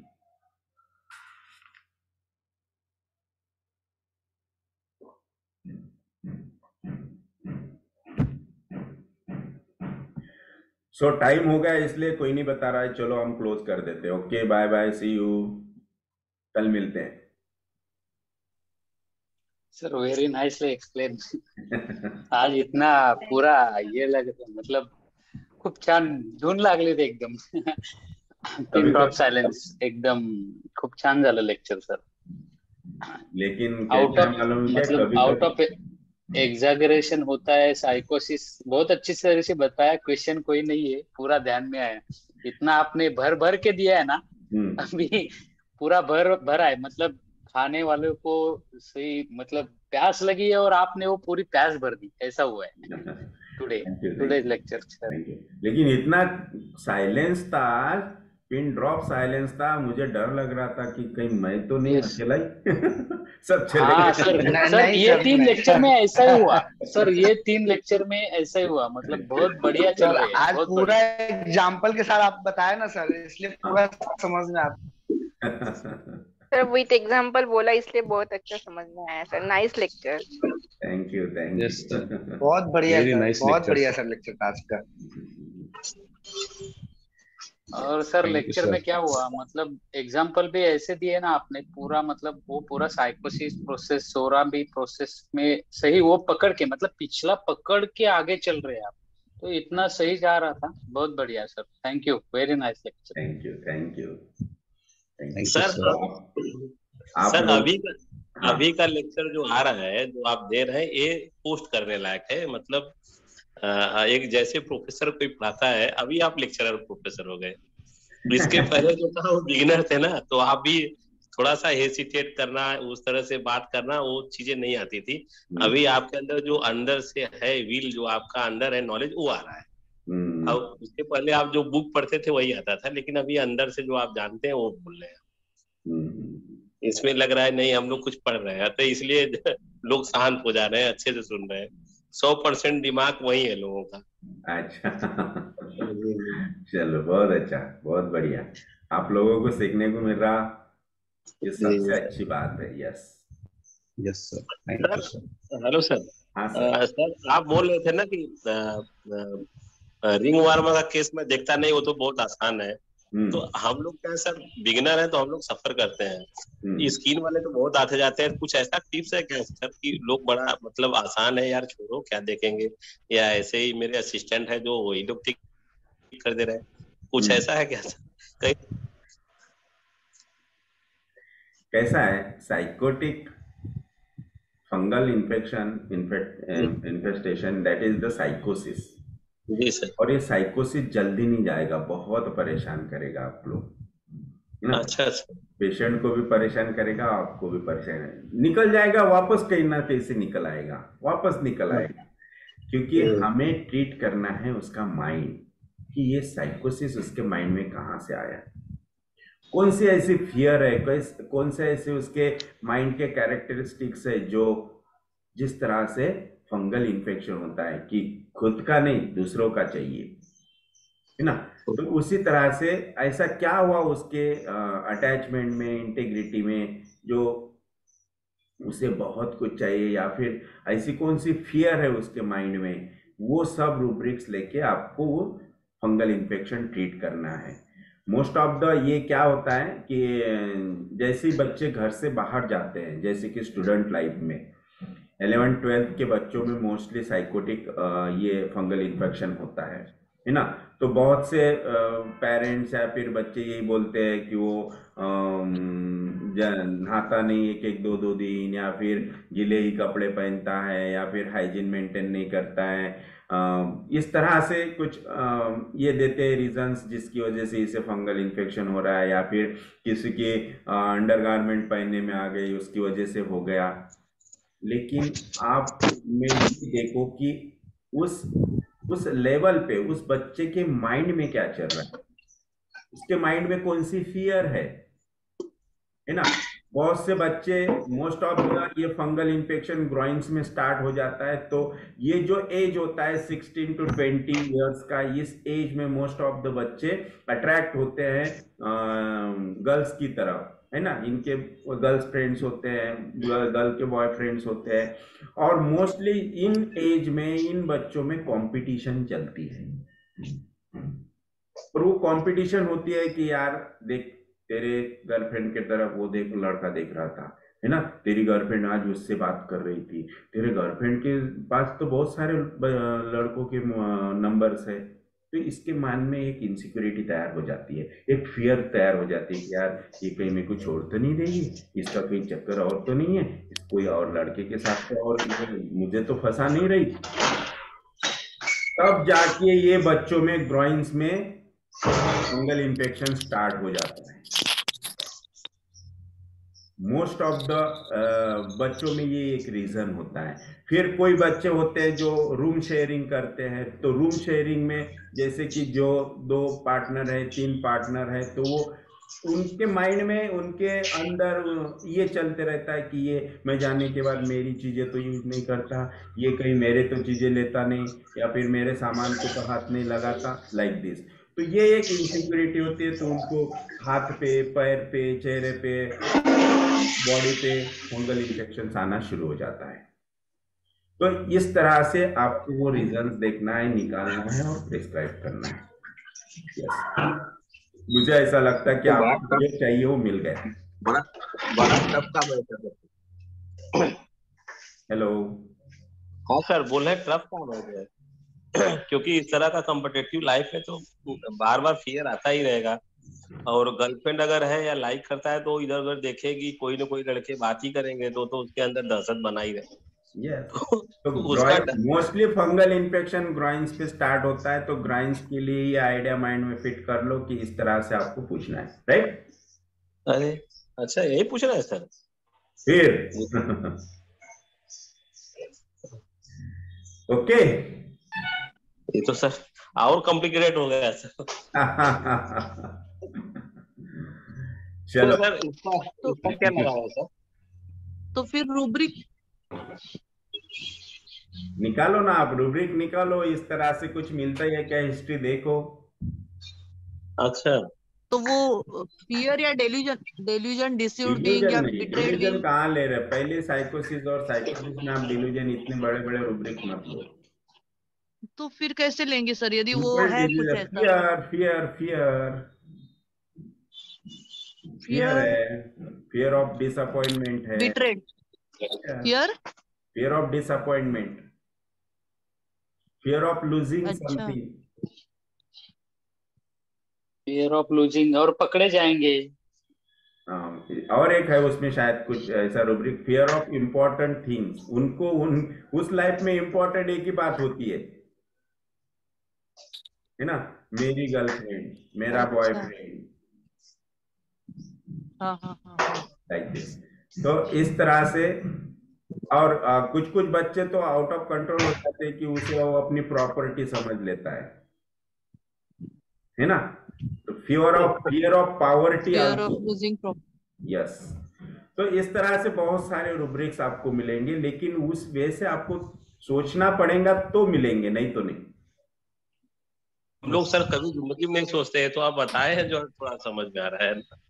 A: सो टाइम हो गया इसलिए कोई नहीं बता रहा है, चलो हम क्लोज कर देते हैं। Okay, bye bye, see you, कल मिलते
F: सर वेरी नाइसली एक्सप्लेन.
A: हैं।
F: आज इतना पूरा ये लग मतलब खूप छान धून लागली ते एकदम. पिन
A: कभी
F: ड्रॉप
A: कभी,
F: सायलेन्स एकदम खूप छान झालं लेक्चर सर.
A: लेकिन
F: आउट
A: कैसा है
F: ऑफ
A: मालूम है क्या,
F: मतलब
A: कभी
F: आउट
A: कभी
F: ऑफ एग्जैगरेशन होता है, साइकोसिस बहुत अच्छी तरह से बताया. क्वेश्चन कोई नहीं है, पूरा ध्यान में आया. इतना आपने भर भर के दिया है ना. अभी पूरा भर भर आए मतलब खाने वालों को सही मतलब प्यास लगी है और आपने वो पूरी प्यास भर दी, ऐसा हुआ है today.
A: Thank you,
F: today
A: thank you,
F: lecture sir.
A: Thank you. लेकिन इतना साइलेंस था, पिन ड्रॉप साइलेंस था, मुझे डर लग रहा था कि कहीं मैं तो नहीं
F: यस.
A: अकेला ही। सब चले
F: हाँ सर.
A: गए।
B: नहीं
F: सर
B: नहीं
F: ये
B: सर,
F: 3 लेक्चर में
B: नहीं
F: ऐसा ही हुआ. सर ये 3 लेक्चर में ऐसा ही हुआ, मतलब बहुत बढ़िया चल
B: सर।
F: रही है,
B: आज
F: बहुत
B: पूरा
F: बढ़िया.
B: एग्जाम्पल के साथ आप बताए ना सर, इसलिए पूरा समझ में आता।
C: सर विथ एग्जाम्पल बोला इसलिए बहुत अच्छा समझ में आया sir. Nice lecture.
A: Thank you, thank
F: yes sir.
A: You.
B: बहुत बढ़िया
F: वेरी
B: सर,
F: नाइस
B: बहुत
F: लेक्चर
B: बढ़िया
F: सर.
B: सर लेक्चर था आज का।
F: और sir
E: thank you
F: lecture
E: sir.
F: में क्या हुआ मतलब एग्जाम्पल भी ऐसे दिए ना आपने, पूरा मतलब वो पूरा साइकोसिस प्रोसेस, सोरा भी प्रोसेस में सही वो पकड़ के मतलब पिछला पकड़ के आगे चल रहे हैं आप. तो इतना सही जा रहा था, बहुत बढ़िया sir. Thank you, very nice lecture.
A: Thank you, thank you, thank you.
E: Thank you
G: sir
E: sir.
A: आप
G: सर
A: लोग, हाँ,
G: अभी का लेक्चर जो आ रहा है, जो आप दे रहे हैं, ये पोस्ट करने लायक है. मतलब एक जैसे प्रोफेसर कोई पढ़ाता है, अभी आप लेक्चरर प्रोफेसर हो गए. इसके पहले जो था वो बिगिनर थे ना, तो आप भी थोड़ा सा हेसिटेट करना, उस तरह से बात करना, वो चीजें नहीं आती थी. अभी आपके अंदर जो अंदर से है विल, जो आपका अंदर है नॉलेज, वो आ रहा है. अब उसके पहले आप जो बुक पढ़ते थे वही आता था, लेकिन अभी अंदर से जो आप जानते हैं वो बोल रहे हैं. इसमें लग रहा है नहीं हम लोग कुछ पढ़ रहे हैं, तो इसलिए लोग शांत हो जा रहे हैं, अच्छे से सुन रहे हैं. 100% दिमाग वही है लोगों का.
A: अच्छा। चलो, बहुत अच्छा, बहुत बढ़िया, आप लोगों को सीखने को मिल रहा, ये सबसे अच्छी बात है। Yes,
E: yes sir. Thank you
G: sir
E: sir.
G: Hello sir.
A: हाँ सर।
G: सर आप बोल रहे थे ना कि रिंग वार्मा का केस में देखता नहीं, वो तो बहुत आसान है. तो हम लोग क्या सर बिगिनर हैं, तो हम लोग सफर करते हैं. स्किन वाले तो बहुत आते जाते हैं. कुछ ऐसा टिप्स है क्या सर कि लोग बड़ा मतलब आसान है यार, छोड़ो क्या देखेंगे, या ऐसे ही मेरे असिस्टेंट है जो वही लोग ठीक कर दे रहे हैं, कुछ ऐसा है क्या सर कहीं?
A: कैसा है, sycotic fungal infection, infestation, that is the sycosis.
G: जी सर.
A: और ये साइकोसिस जल्दी नहीं जाएगा, बहुत परेशान करेगा आप लोग, है ना।
G: अच्छा सर.
A: पेशेंट को भी परेशान करेगा, आपको भी परेशान, निकल जाएगा वापस, कहीं ना कहीं से निकल आएगा, वापस निकल आएगा, क्योंकि हमें ट्रीट करना है उसका माइंड, कि ये साइकोसिस उसके माइंड में कहाँ से आया, कौन सी ऐसी फियर है, कौन से ऐसे उसके माइंड के कैरेक्टरिस्टिक्स है जो जिस तरह से फंगल इन्फेक्शन होता है कि खुद का नहीं दूसरों का चाहिए, है ना। तो उसी तरह से ऐसा क्या हुआ उसके अटैचमेंट में, इंटेग्रिटी में, जो उसे बहुत कुछ चाहिए, या फिर ऐसी कौन सी फियर है उसके माइंड में, वो सब रूब्रिक्स लेके आपको वो फंगल इन्फेक्शन ट्रीट करना है। मोस्ट ऑफ द ये क्या होता है कि जैसे बच्चे घर से बाहर जाते हैं, जैसे कि स्टूडेंट लाइफ में 11th-12th के बच्चों में मोस्टली साइकोटिक ये फंगल इन्फेक्शन होता है ना। तो बहुत से पेरेंट्स या फिर बच्चे यही बोलते हैं कि वो नहाता नहीं, एक दो दिन, या फिर गीले ही कपड़े पहनता है, या फिर हाइजीन मेंटेन नहीं करता है। इस तरह से कुछ ये देते हैं रीजंस जिसकी वजह से इसे फंगल इन्फेक्शन हो रहा है, या फिर किसी के अंडरगारमेंट पहनने में आ गई उसकी वजह से हो गया। लेकिन आप में ये देखो कि उस लेवल पे उस बच्चे के माइंड में क्या चल रहा है, उसके माइंड में कौन सी फियर है ना। बहुत से बच्चे, मोस्ट ऑफ द ये फंगल इन्फेक्शन ग्रॉइंस में स्टार्ट हो जाता है, तो ये जो एज होता है 16 to 20 इयर्स का, इस एज में मोस्ट ऑफ द बच्चे अट्रैक्ट होते हैं गर्ल्स की तरफ, है ना। इनके गर्ल्स फ्रेंड्स होते हैं, गर्ल के बॉय फ्रेंड्स होते हैं, और मोस्टली इन एज में इन बच्चों में कंपटीशन चलती है और वो कंपटीशन होती है कि यार देख तेरे गर्लफ्रेंड की तरफ वो देख लड़का देख रहा था, है ना, तेरी गर्लफ्रेंड आज उससे बात कर रही थी, तेरे गर्लफ्रेंड के पास तो बहुत सारे लड़कों के नंबर्स है। तो इसके मन में एक इनसिक्योरिटी तैयार हो जाती है, एक फियर तैयार हो जाती है कि यार ये कहीं मेरे को छोड़ तो नहीं देगी, इसका कोई चक्कर और तो नहीं है, कोई और लड़के के साथ तो और मुझे तो फंसा नहीं रही। तब जाके ये बच्चों में ग्रॉइंस में फंगल इन्फेक्शन स्टार्ट हो जाता है। मोस्ट ऑफ द बच्चों में ये एक रीजन होता है। फिर कोई बच्चे होते हैं जो रूम शेयरिंग करते हैं, तो रूम शेयरिंग में जैसे कि जो 2 पार्टनर है, 3 पार्टनर है, तो वो उनके माइंड में उनके अंदर ये चलते रहता है कि ये मैं जाने के बाद मेरी चीजें तो यूज नहीं करता, ये कहीं मेरे तो चीजें लेता नहीं, या फिर मेरे सामान को तो हाथ नहीं लगाता, लाइक दिस। तो ये एक इनसिक्योरिटी होती है, तो उनको हाथ पे, पैर पे, चेहरे पे, बॉडी पे फंगल इन्फेक्शन आना शुरू हो जाता है। तो इस तरह से आपको वो रीजंस देखना है, निकालना है और प्रिस्क्राइब करना है। yes. मुझे ऐसा लगता है कि आपको जो चाहिए वो मिल गया।
G: बड़ा टफ काम है।
A: हेलो,
G: हाँ सर, बोल रहे टफ काम हो गया क्योंकि इस तरह का कॉम्पिटिटिव लाइफ है तो बार बार फियर आता ही रहेगा। और गर्लफ्रेंड अगर है या लाइक करता है तो इधर उधर देखेगी, कोई ना कोई लड़के बात ही करेंगे, तो उसके अंदर दहशत बना ही रहे।
A: तो मोस्टली फंगल इन्फेक्शन ग्रॉइंस पे स्टार्ट होता है, तो ग्रॉइंस के लिए ये आइडिया माइंड में फिट कर लो कि इस तरह से आपको पूछना है, राइट?
G: अरे अच्छा, यही पूछना है सर
A: फिर ओके।
G: ये तो सर और कॉम्प्लिकेटेड हो गया सर।
A: चलो
G: तो सर इसका क्या लगा है सर?
H: तो फिर रूब्रिक
A: निकालो ना आप, रूब्रिक निकालो। इस तरह से कुछ मिलता है क्या? हिस्ट्री देखो।
G: अच्छा,
H: तो वो फियर या डेल्यूजन डिसीव्ड बीइंग या बिट्रेड
A: डिल्यूजन
H: बीइंग।
A: कहाँ ले रहे? पहले साइकोसिस और साइकोसिस में आप डिल्यूजन इतने बड़े बड़े रूब्रिक मत लो।
H: तो फिर कैसे लेंगे सर यदि वो है कुछ ऐसा?
A: फियर फियर फियर फियर है, फियर ऑफ डिसअपॉइंटमेंट है,
H: betrayed,
A: fear of disappointment, fear of losing
H: अच्छा।
A: समथिंग,
F: फियर ऑफ लूजिंग और पकड़े जाएंगे।
A: और एक है उसमें शायद कुछ ऐसा rubric, fear of important things. उनको उस लाइफ में इम्पोर्टेंट एक ही बात होती है ना, मेरी गर्लफ्रेंड, मेरा
H: अच्छा।
A: बॉयफ्रेंड,
H: हाँ।
A: Like this. तो इस तरह से। और कुछ कुछ बच्चे तो आउट ऑफ कंट्रोल हो जाते हैं कि उसे वो अपनी प्रॉपर्टी समझ लेता है ना। तो fear of poverty,
H: fear of losing property.
A: Yes. तो इस तरह से बहुत सारे रूब्रिक्स आपको मिलेंगे, लेकिन उस वे से आपको सोचना पड़ेगा तो मिलेंगे, नहीं तो नहीं।
G: हम लोग सर कभी जिंदगी में नहीं सोचते हैं, तो आप बताए हैं जो थोड़ा समझ में आ रहा है ना।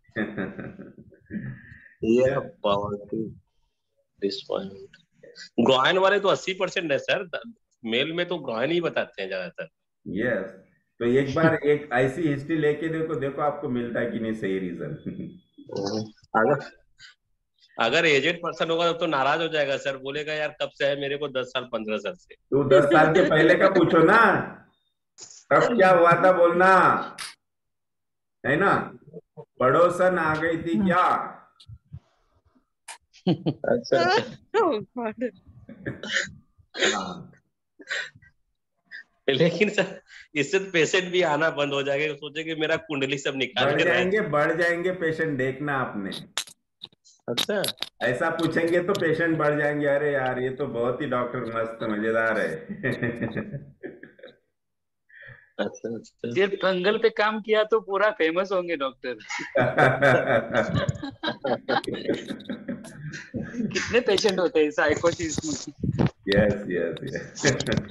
G: ये पावर्टी डिसअपॉइंटमेंट, ग्रॉइन वाले तो 80% है सर, मेल में तो ग्रॉइन ही बताते हैं ज्यादातर।
A: यस। तो एक बार एक ऐसी हिस्ट्री लेके देखो आपको मिलता है कि नहीं सही रीजन।
G: अगर एजेड पर्सन होगा तो नाराज हो जाएगा सर, बोलेगा यार कब से है मेरे को 10 साल 15 साल से।
A: तो 10 साल के पहले का पूछो ना, तब क्या हुआ था बोलना है ना। पड़ोसन आ गई थी क्या?
G: अच्छा लेकिन सर इससे तो पेशेंट भी आना बंद हो जाएगा, सोचेंगे मेरा कुंडली सब निकाल के
A: बढ़ जाएंगे पेशेंट, देखना आपने।
G: अच्छा,
A: ऐसा पूछेंगे तो पेशेंट बढ़ जाएंगे, अरे यार ये तो बहुत ही डॉक्टर मस्त मजेदार है।
G: अच्छा।
F: ये फंगल पे काम किया तो पूरा फेमस होंगे डॉक्टर। कितने पेशेंट होते हैं साइकोसिस में?
A: यस।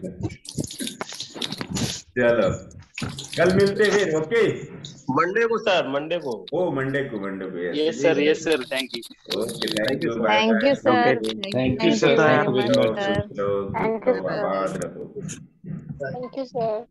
A: चलो कल मिलते फिर, ओके?
G: मंडे को सर, मंडे को।
A: ओ मंडे को
F: yes sir, thank you.
A: Okay, thank you
C: sir.
E: Thank you, sir.
C: Thank you, sir.
A: Sir.
C: Thank you, sir.